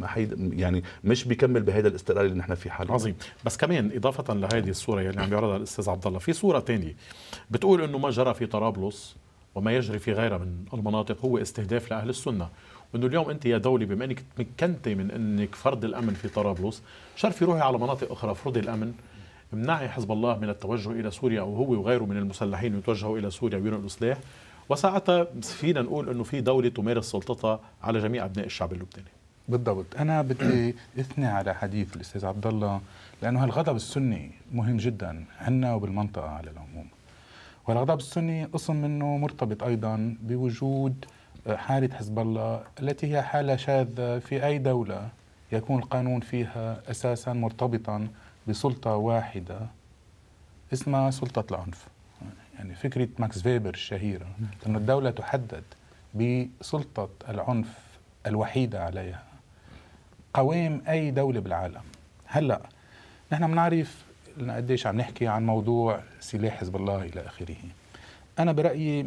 يعني مش بيكمل بهذا الاستقرار اللي نحن فيه حاليا. عظيم. بس كمان اضافه لهذه الصوره اللي عم يعرضها الاستاذ عبد الله، في صوره ثانيه بتقول انه ما جرى في طرابلس وما يجري في غيرها من المناطق هو استهداف لاهل السنه، وانه اليوم انت يا دوله بما انك تمكنتي من انك فرض الامن في طرابلس، شرفي روحي على مناطق اخرى افرضي الامن، امنعي حزب الله من التوجه الى سوريا او هو وغيره من المسلحين يتوجهوا الى سوريا وينقلوا سلاح، وساعتها فينا نقول انه في دوله تمارس سلطتها على جميع ابناء الشعب اللبناني. بالضبط. انا بدي اثني على حديث الاستاذ عبد الله، لانه هالغضب السني مهم جدا عنا وبالمنطقه على العموم، والغضب السني قسم منه مرتبط ايضا بوجود حاله حزب الله التي هي حاله شاذه في اي دوله يكون القانون فيها اساسا مرتبطا بسلطه واحده اسمها سلطه العنف. يعني فكره ماكس فيبر الشهيره أن الدوله تحدد بسلطه العنف الوحيده عليها قوام اي دوله بالعالم. هلا نحن بنعرف قديش عم نحكي عن موضوع سلاح حزب الله الى اخره. انا برايي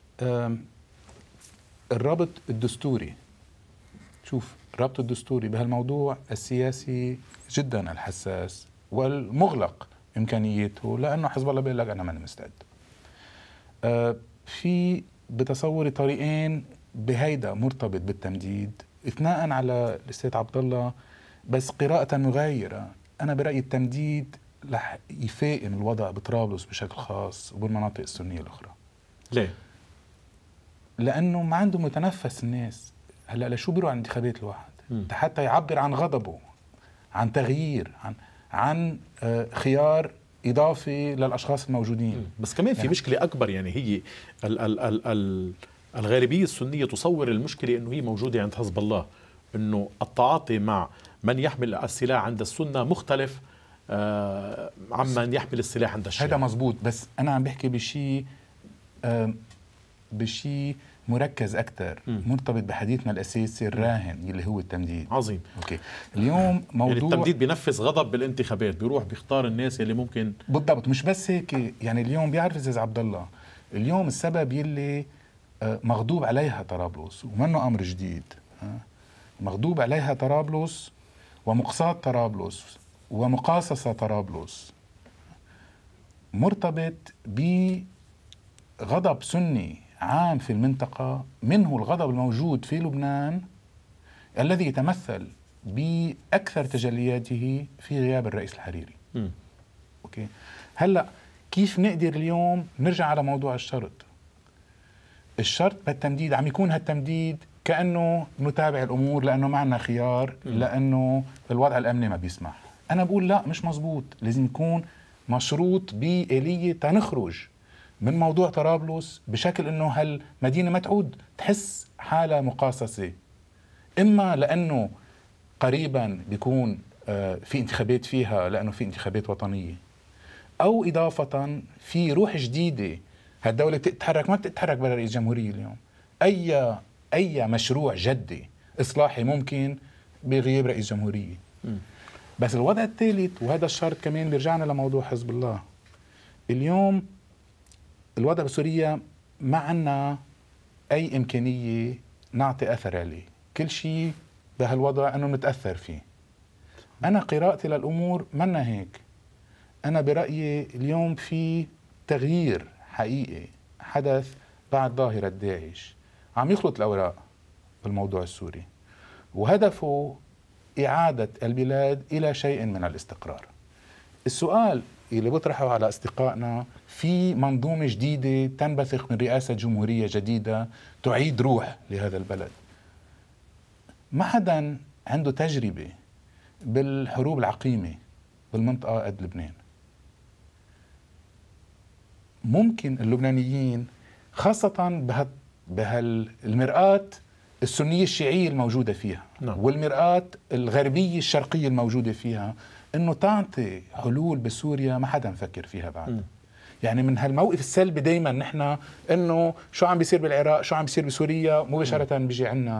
الربط الدستوري، شوف الربط الدستوري بهالموضوع السياسي جدا الحساس والمغلق امكانيته، لانه حزب الله بيقول لك انا ماني مستعد. في بتصوري طريقين بهيدا مرتبط بالتمديد، اثناء على الاستاذ عبد الله بس قراءة مغايرة. انا برايي التمديد رح يفائم الوضع بطرابلس بشكل خاص وبالمناطق السنيه الاخرى. ليه؟ لانه ما عنده متنفس الناس. هلا لشو بيروح على انتخابات الواحد؟ حتى يعبر عن غضبه، عن تغيير، عن عن خيار اضافي للاشخاص الموجودين. بس كمان في يعني مشكله اكبر، يعني هي ال ال ال ال الغالبية السنية تصور المشكلة أنه هي موجودة عند حزب الله، أنه التعاطي مع من يحمل السلاح عند السنة مختلف آه عمن يحمل السلاح عند الشيعة. هذا مزبوط، بس أنا عم بحكي بشيء آه بشيء مركز أكثر، مرتبط بحديثنا الأساسي الراهن اللي هو التمديد. عظيم. أوكي. اليوم موضوع يعني التمديد بينفذ غضب بالانتخابات، بيروح بيختار الناس اللي ممكن. بالضبط. مش بس هيك، يعني اليوم بيعرف أستاذ عبد الله، اليوم السبب يلي مغضوب عليها طرابلس ومنه أمر جديد، مغضوب عليها طرابلس ومقصاة طرابلس ومقاصصة طرابلس، مرتبط بغضب سني عام في المنطقة، منه الغضب الموجود في لبنان الذي يتمثل بأكثر تجلياته في غياب الرئيس الحريري. م. أوكي. هلأ كيف نقدر اليوم نرجع على موضوع الشرط؟ الشرط بالتمديد عم يكون هالتمديد كأنه نتابع الأمور لأنه ما عندنا خيار، لأنه الوضع الأمني ما بيسمح. أنا بقول لا، مش مزبوط، لازم يكون مشروط بآلية تنخرج من موضوع طرابلس بشكل أنه هالمدينة ما تعود تحس حالة مقاصصة، إما لأنه قريبا بيكون في انتخابات فيها لأنه في انتخابات وطنية، أو إضافة في روح جديدة. هالدولة بتتحرك، ما بتتحرك بلا رئيس جمهورية اليوم. أي أي مشروع جدي إصلاحي ممكن بغياب رئيس جمهورية. م. بس الوضع الثالث، وهذا الشرط كمان بيرجعنا لموضوع حزب الله. اليوم الوضع بسوريا ما عنا أي إمكانية نعطي أثر عليه، كل شيء بهالوضع أنه نتأثر فيه. أنا قراءتي للأمور منا هيك. أنا برأيي اليوم في تغيير حقيقي حدث بعد ظاهرة داعش، عم يخلط الأوراق بالموضوع السوري، وهدفه إعادة البلاد إلى شيء من الاستقرار. السؤال اللي بطرحه على أصدقائنا، في منظومة جديدة تنبثق من رئاسة جمهورية جديدة تعيد روح لهذا البلد. ما حدا عنده تجربة بالحروب العقيمة بالمنطقة قد لبنان. ممكن اللبنانيين خاصة بهالمرآة السنية الشيعية الموجودة فيها، نعم. والمرآة الغربية الشرقية الموجودة فيها، انه تعطي حلول بسوريا ما حدا مفكر فيها بعد. م. يعني من هالموقف السلبي دايما نحن انه شو عم بيصير بالعراق، شو عم بيصير بسوريا، مباشرة بيجي عنا.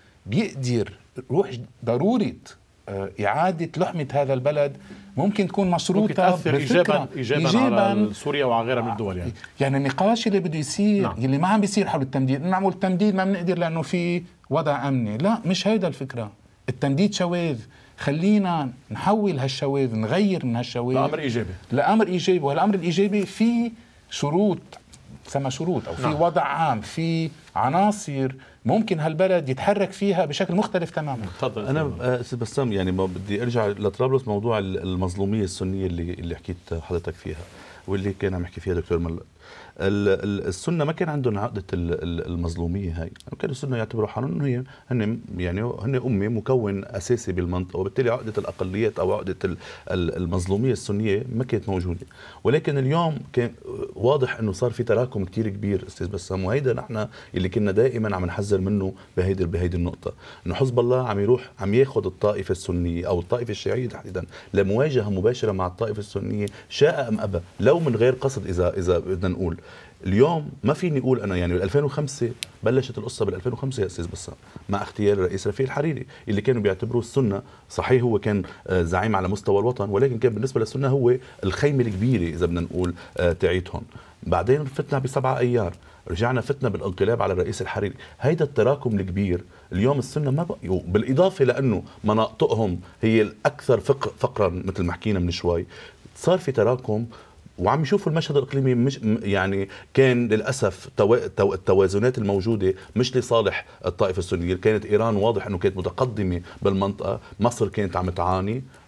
بيقدر روح ضرورة إعادة لحمة هذا البلد ممكن تكون مشروطة بفكرة إيجابا, إيجابا, إيجابا على سوريا وغيرها من الدول. يعني يعني النقاش اللي بده يصير، نعم. اللي ما عم بيصير حول التمديد، نعمل التمديد ما بنقدر لأنه في وضع أمني. لا، مش هيدا الفكرة. التمديد شواذ، خلينا نحول هالشواذ، نغير من هالشواذ لأمر إيجابي، لأمر إيجابي. والأمر الإيجابي في شروط، سما شروط أو في نعم. وضع عام، في عناصر ممكن هالبلد يتحرك فيها بشكل مختلف تماما. تفضل. انا استاذ بسام، يعني ما بدي ارجع لطرابلس، موضوع المظلوميه السنيه اللي اللي حكيت حضرتك فيها واللي كان عم يحكي فيها دكتور ملا. السنه ما كان عندهم عقده المظلوميه هاي، كانوا السنه يعتبروا حالهم انه هي هن يعني هن امه مكون اساسي بالمنطقه، وبالتالي عقده الاقليات او عقده المظلوميه السنيه ما كانت موجوده. ولكن اليوم كان واضح انه صار في تراكم كثير كبير استاذ بسام، وهيدا نحن اللي كنا دائما عم نحذر منه بهيدي بهيدي النقطه، انه حزب الله عم يروح عم ياخذ الطائفه السنيه او الطائفه الشيعيه تحديدا لمواجهه مباشره مع الطائفه السنيه شاء ام ابى، لو من غير قصد. اذا اذا بدنا نقول اليوم ما فيني اقول انا يعني بال ألفين وخمسة بلشت القصه بال ألفين وخمسة يا استاذ بسام مع اختيار الرئيس رفيق الحريري اللي كانوا بيعتبروه السنه. صحيح هو كان زعيم على مستوى الوطن، ولكن كان بالنسبه للسنه هو الخيمه الكبيره اذا بدنا نقول تعيتهم. بعدين فتنا بسبعة ايار، رجعنا فتنا بالانقلاب على الرئيس الحريري. هيدا التراكم الكبير اليوم السنه ما بقى، بالاضافه لانه مناطقهم هي الاكثر فقر فقرا مثل ما حكينا من شوي، صار في تراكم وعم يشوفوا المشهد الاقليمي مش يعني كان للاسف التوازنات الموجوده مش لصالح الطائفه السنيه. كانت ايران واضح انه كانت متقدمه بالمنطقه، مصر كانت عم تعاني،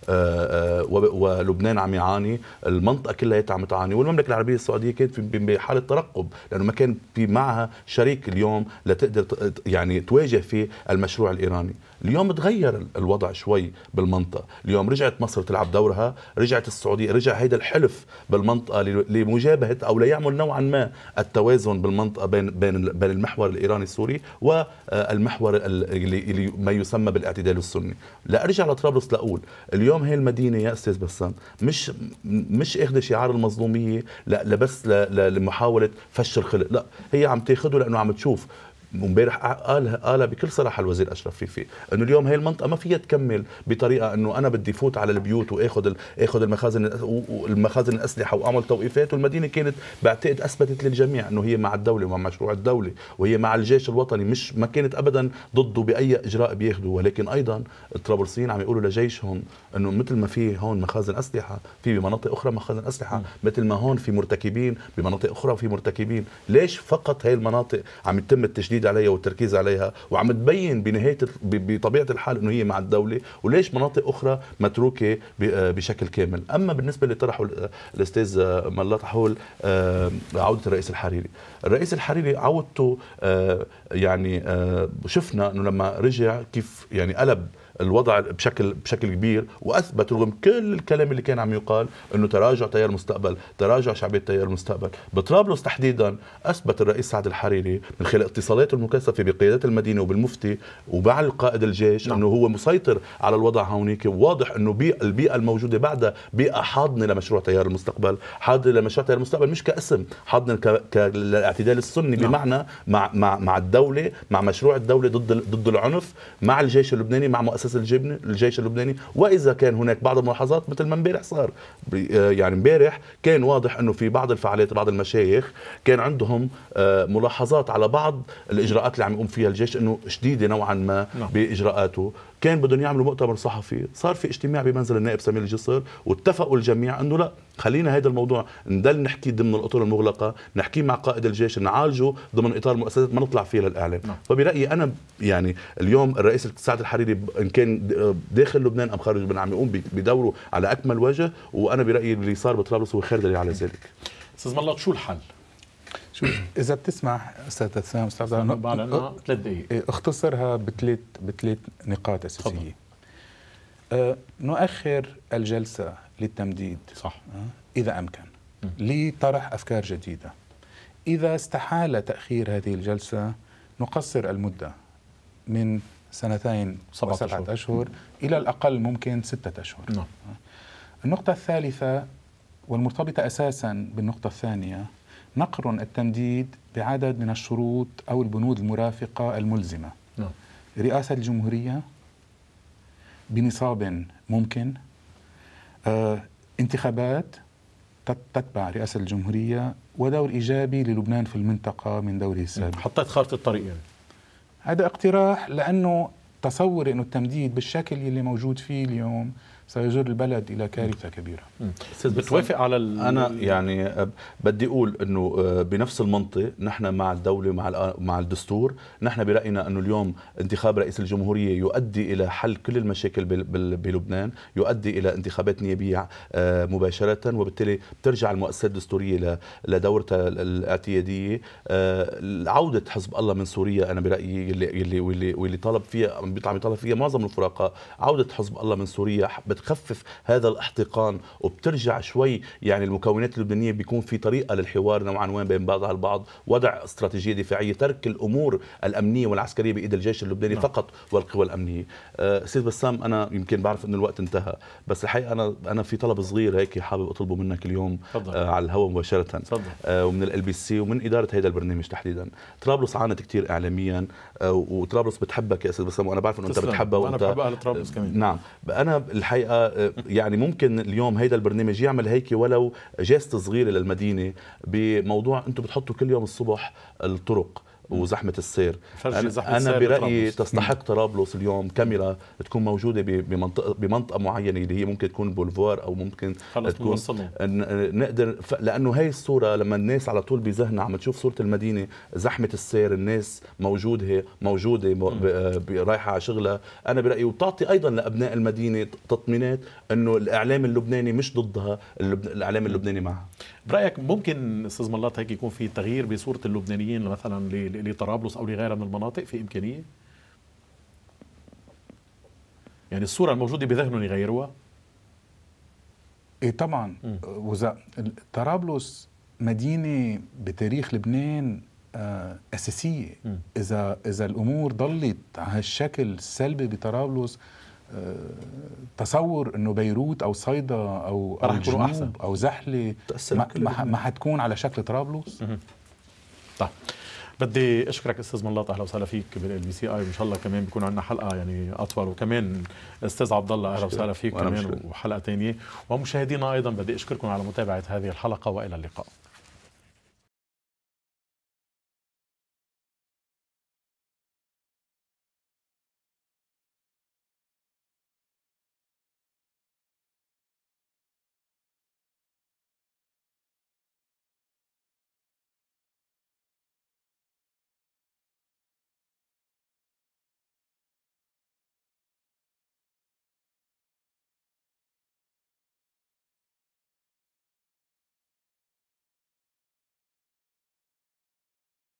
ولبنان عم يعاني، المنطقه كلها عم تعاني، والمملكه العربيه السعوديه كانت بحاله ترقب لانه ما كان في معها شريك اليوم لتقدر يعني تواجه في المشروع الايراني. اليوم تغير الوضع شوي بالمنطقه، اليوم رجعت مصر تلعب دورها، رجعت السعوديه، رجع هيدا الحلف بالمنطقه لمجابهه او ليعمل نوعا ما التوازن بالمنطقه بين بين بين المحور الايراني السوري والمحور اللي ما يسمى بالاعتدال السني. لا ارجع لطرابلس لاقول اليوم هي المدينه يا استاذ بسام مش مش اخذ شعار المظلوميه لا لبس لمحاوله فش الخلق، لا هي عم تاخذه لانه عم تشوف. امبارح قالها قالها بكل صراحه الوزير اشرف فيفي انه اليوم هي المنطقه ما فيها تكمل بطريقه انه انا بدي فوت على البيوت واخذ اخذ المخازن المخازن الاسلحه واعمل توقيفات، والمدينه كانت بعتقد اثبتت للجميع انه هي مع الدوله ومع مشروع الدوله وهي مع الجيش الوطني، مش ما كانت ابدا ضده باي اجراء بياخذه. ولكن ايضا الطرابلسيين عم يقولوا لجيشهم انه مثل ما في هون مخازن اسلحه في بمناطق اخرى مخازن اسلحه، مثل ما هون في مرتكبين بمناطق اخرى في مرتكبين. ليش فقط هي المناطق عم يتم التشديد عليها والتركيز عليها وعم تبين بنهايه بطبيعه الحال انه هي مع الدوله، وليش مناطق اخرى متروكه بشكل كامل؟ اما بالنسبه اللي طرحه الاستاذ ملاط حول عوده الرئيس الحريري، الرئيس الحريري عودته يعني شفنا انه لما رجع كيف يعني قلب الوضع بشكل بشكل كبير، واثبت رغم كل الكلام اللي كان عم يقال انه تراجع تيار المستقبل، تراجع شعبيه تيار المستقبل. بطرابلس تحديدا اثبت الرئيس سعد الحريري من خلال اتصالاته المكثفه بقيادات المدينه وبالمفتي ومع القائد الجيش انه هو مسيطر على الوضع هونيك. واضح انه بيئة البيئه الموجوده بعدها بيئه حاضنه لمشروع تيار المستقبل، حاضنه لمشروع تيار المستقبل مش كاسم، حاضنه كالاعتدال السني بمعنى مع مع مع الدوله، مع مشروع الدوله ضد ضد العنف، مع الجيش اللبناني، مع مؤسسة الجبنة الجيش اللبناني. واذا كان هناك بعض الملاحظات مثل ما امبارح صار، يعني امبارح كان واضح انه في بعض الفعاليات بعض المشايخ كان عندهم ملاحظات على بعض الاجراءات اللي عم يقوم فيها الجيش انه شديده نوعا ما باجراءاته. كان بدهم يعملوا مؤتمر صحفي، صار في اجتماع بمنزل النائب سمير الجسر واتفقوا الجميع انه لا خلينا هذا الموضوع نضل نحكي ضمن الاطر المغلقه، نحكي مع قائد الجيش، نعالجه ضمن اطار مؤسسات، ما نطلع فيها للاعلام. نعم. فبرايي انا يعني اليوم الرئيس سعد الحريري ان كان داخل لبنان ام خارج لبنان عم يقوم بدوره على اكمل وجه، وانا برايي اللي صار بطرابلس هو خير دليل على ذلك. استاذ ملاط شو الحل؟ شوف اذا بتسمح استاذ تسام استاذ ثلاث دقائق اختصرها بثلاث بثلاث نقاط اساسيه. أه نؤخر الجلسه للتمديد صح أه اذا امكن لطرح افكار جديده. اذا استحال تاخير هذه الجلسه نقصر المده من سنتين وسبعه اشهر, أشهر الى الاقل ممكن سته اشهر. نعم. النقطه الثالثه والمرتبطه اساسا بالنقطه الثانيه، نقرن التمديد بعدد من الشروط أو البنود المرافقة الملزمة. نعم. رئاسة الجمهورية بنصاب ممكن، آه، انتخابات تتبع رئاسة الجمهورية، ودور إيجابي للبنان في المنطقة من دوره السابق. حطيت خارطة الطريق يعني. هذا اقتراح، لأنه تصور أنه التمديد بالشكل اللي موجود فيه اليوم سيجر البلد الى كارثه كبيره. بتوافق على ال... انا يعني بدي اقول انه بنفس المنطق نحن مع الدوله مع مع الدستور. نحن براينا انه اليوم انتخاب رئيس الجمهوريه يؤدي الى حل كل المشاكل بلبنان، يؤدي الى انتخابات نيابيه مباشره، وبالتالي بترجع المؤسسات الدستوريه لدورتها الاعتياديه. عوده حزب الله من سوريا انا برايي اللي واللي واللي طالب فيها بيطلع يطالب فيها معظم الفرقاء، عوده حزب الله من سوريا بتخفف هذا الاحتقان وبترجع شوي يعني المكونات اللبنانيه بيكون في طريقه للحوار نوعا ما بين بعضها البعض، وضع استراتيجيه دفاعيه، ترك الامور الامنيه والعسكريه بايد الجيش اللبناني نعم. فقط والقوى الامنيه. استاذ أه بسام انا يمكن بعرف انه الوقت انتهى، بس الحقيقه انا انا في طلب صغير هيك حابب اطلبه منك اليوم أه على الهواء مباشره أه ومن ال بي سي ومن اداره هذا البرنامج تحديدا. طرابلس عانت كثير اعلاميا أه وطرابلس بتحبك يا استاذ بسام، وانا بعرف انه انت بتحبها وانا بحبها لطرابلس كمان. نعم انا الحقيقه يعني ممكن اليوم هيدا البرنامج يعمل هيك ولو جاست صغيره للمدينه بموضوع انتم بتحطوا كل يوم الصبح الطرق وزحمه السير. فرجي زحمة انا السير برايي بطرابلس. تستحق طرابلس اليوم كاميرا تكون موجوده ب- بمنطقه بمنطقه معينه اللي هي ممكن تكون بولفار او ممكن خلص تكون بنوصلهم. ن- نقدر ف- لانه هاي الصوره لما الناس على طول بذهنها عم تشوف صوره المدينه زحمه السير، الناس موجوده موجوده ب- ب- رايحه على شغلها، انا برايي وبتعطي ايضا لابناء المدينه تطمينات انه الاعلام اللبناني مش ضدها، اللب- الاعلام اللبناني معها. برايك ممكن استاذ ملاط هيك يكون في تغيير بصوره اللبنانيين مثلا ل- لطرابلس او لغيرها من المناطق؟ في امكانيه يعني الصوره الموجوده بذهنهم يغيروها؟ ايه طبعا. وإذا طرابلس مدينه بتاريخ لبنان آه، اساسيه. م. اذا اذا الامور ضلت على هالشكل السلبي بطرابلس، آه، تصور انه بيروت او صيدا او رح او يكونوا أحسن. الجنوب او زحله تأثر ما, على كل ما, لبنان. ما حتكون على شكل طرابلس. طيب بدي اشكرك استاذ ملاط، اهلا وسهلا فيك بالال بي سي اي، وان شاء الله كمان بيكون عندنا حلقه يعني اطول، وكمان استاذ عبد الله اهلا وسهلا فيك وأنا كمان مشكور. وحلقه ثانيه. ومشاهدينا ايضا بدي اشكركم على متابعه هذه الحلقه، والى اللقاء.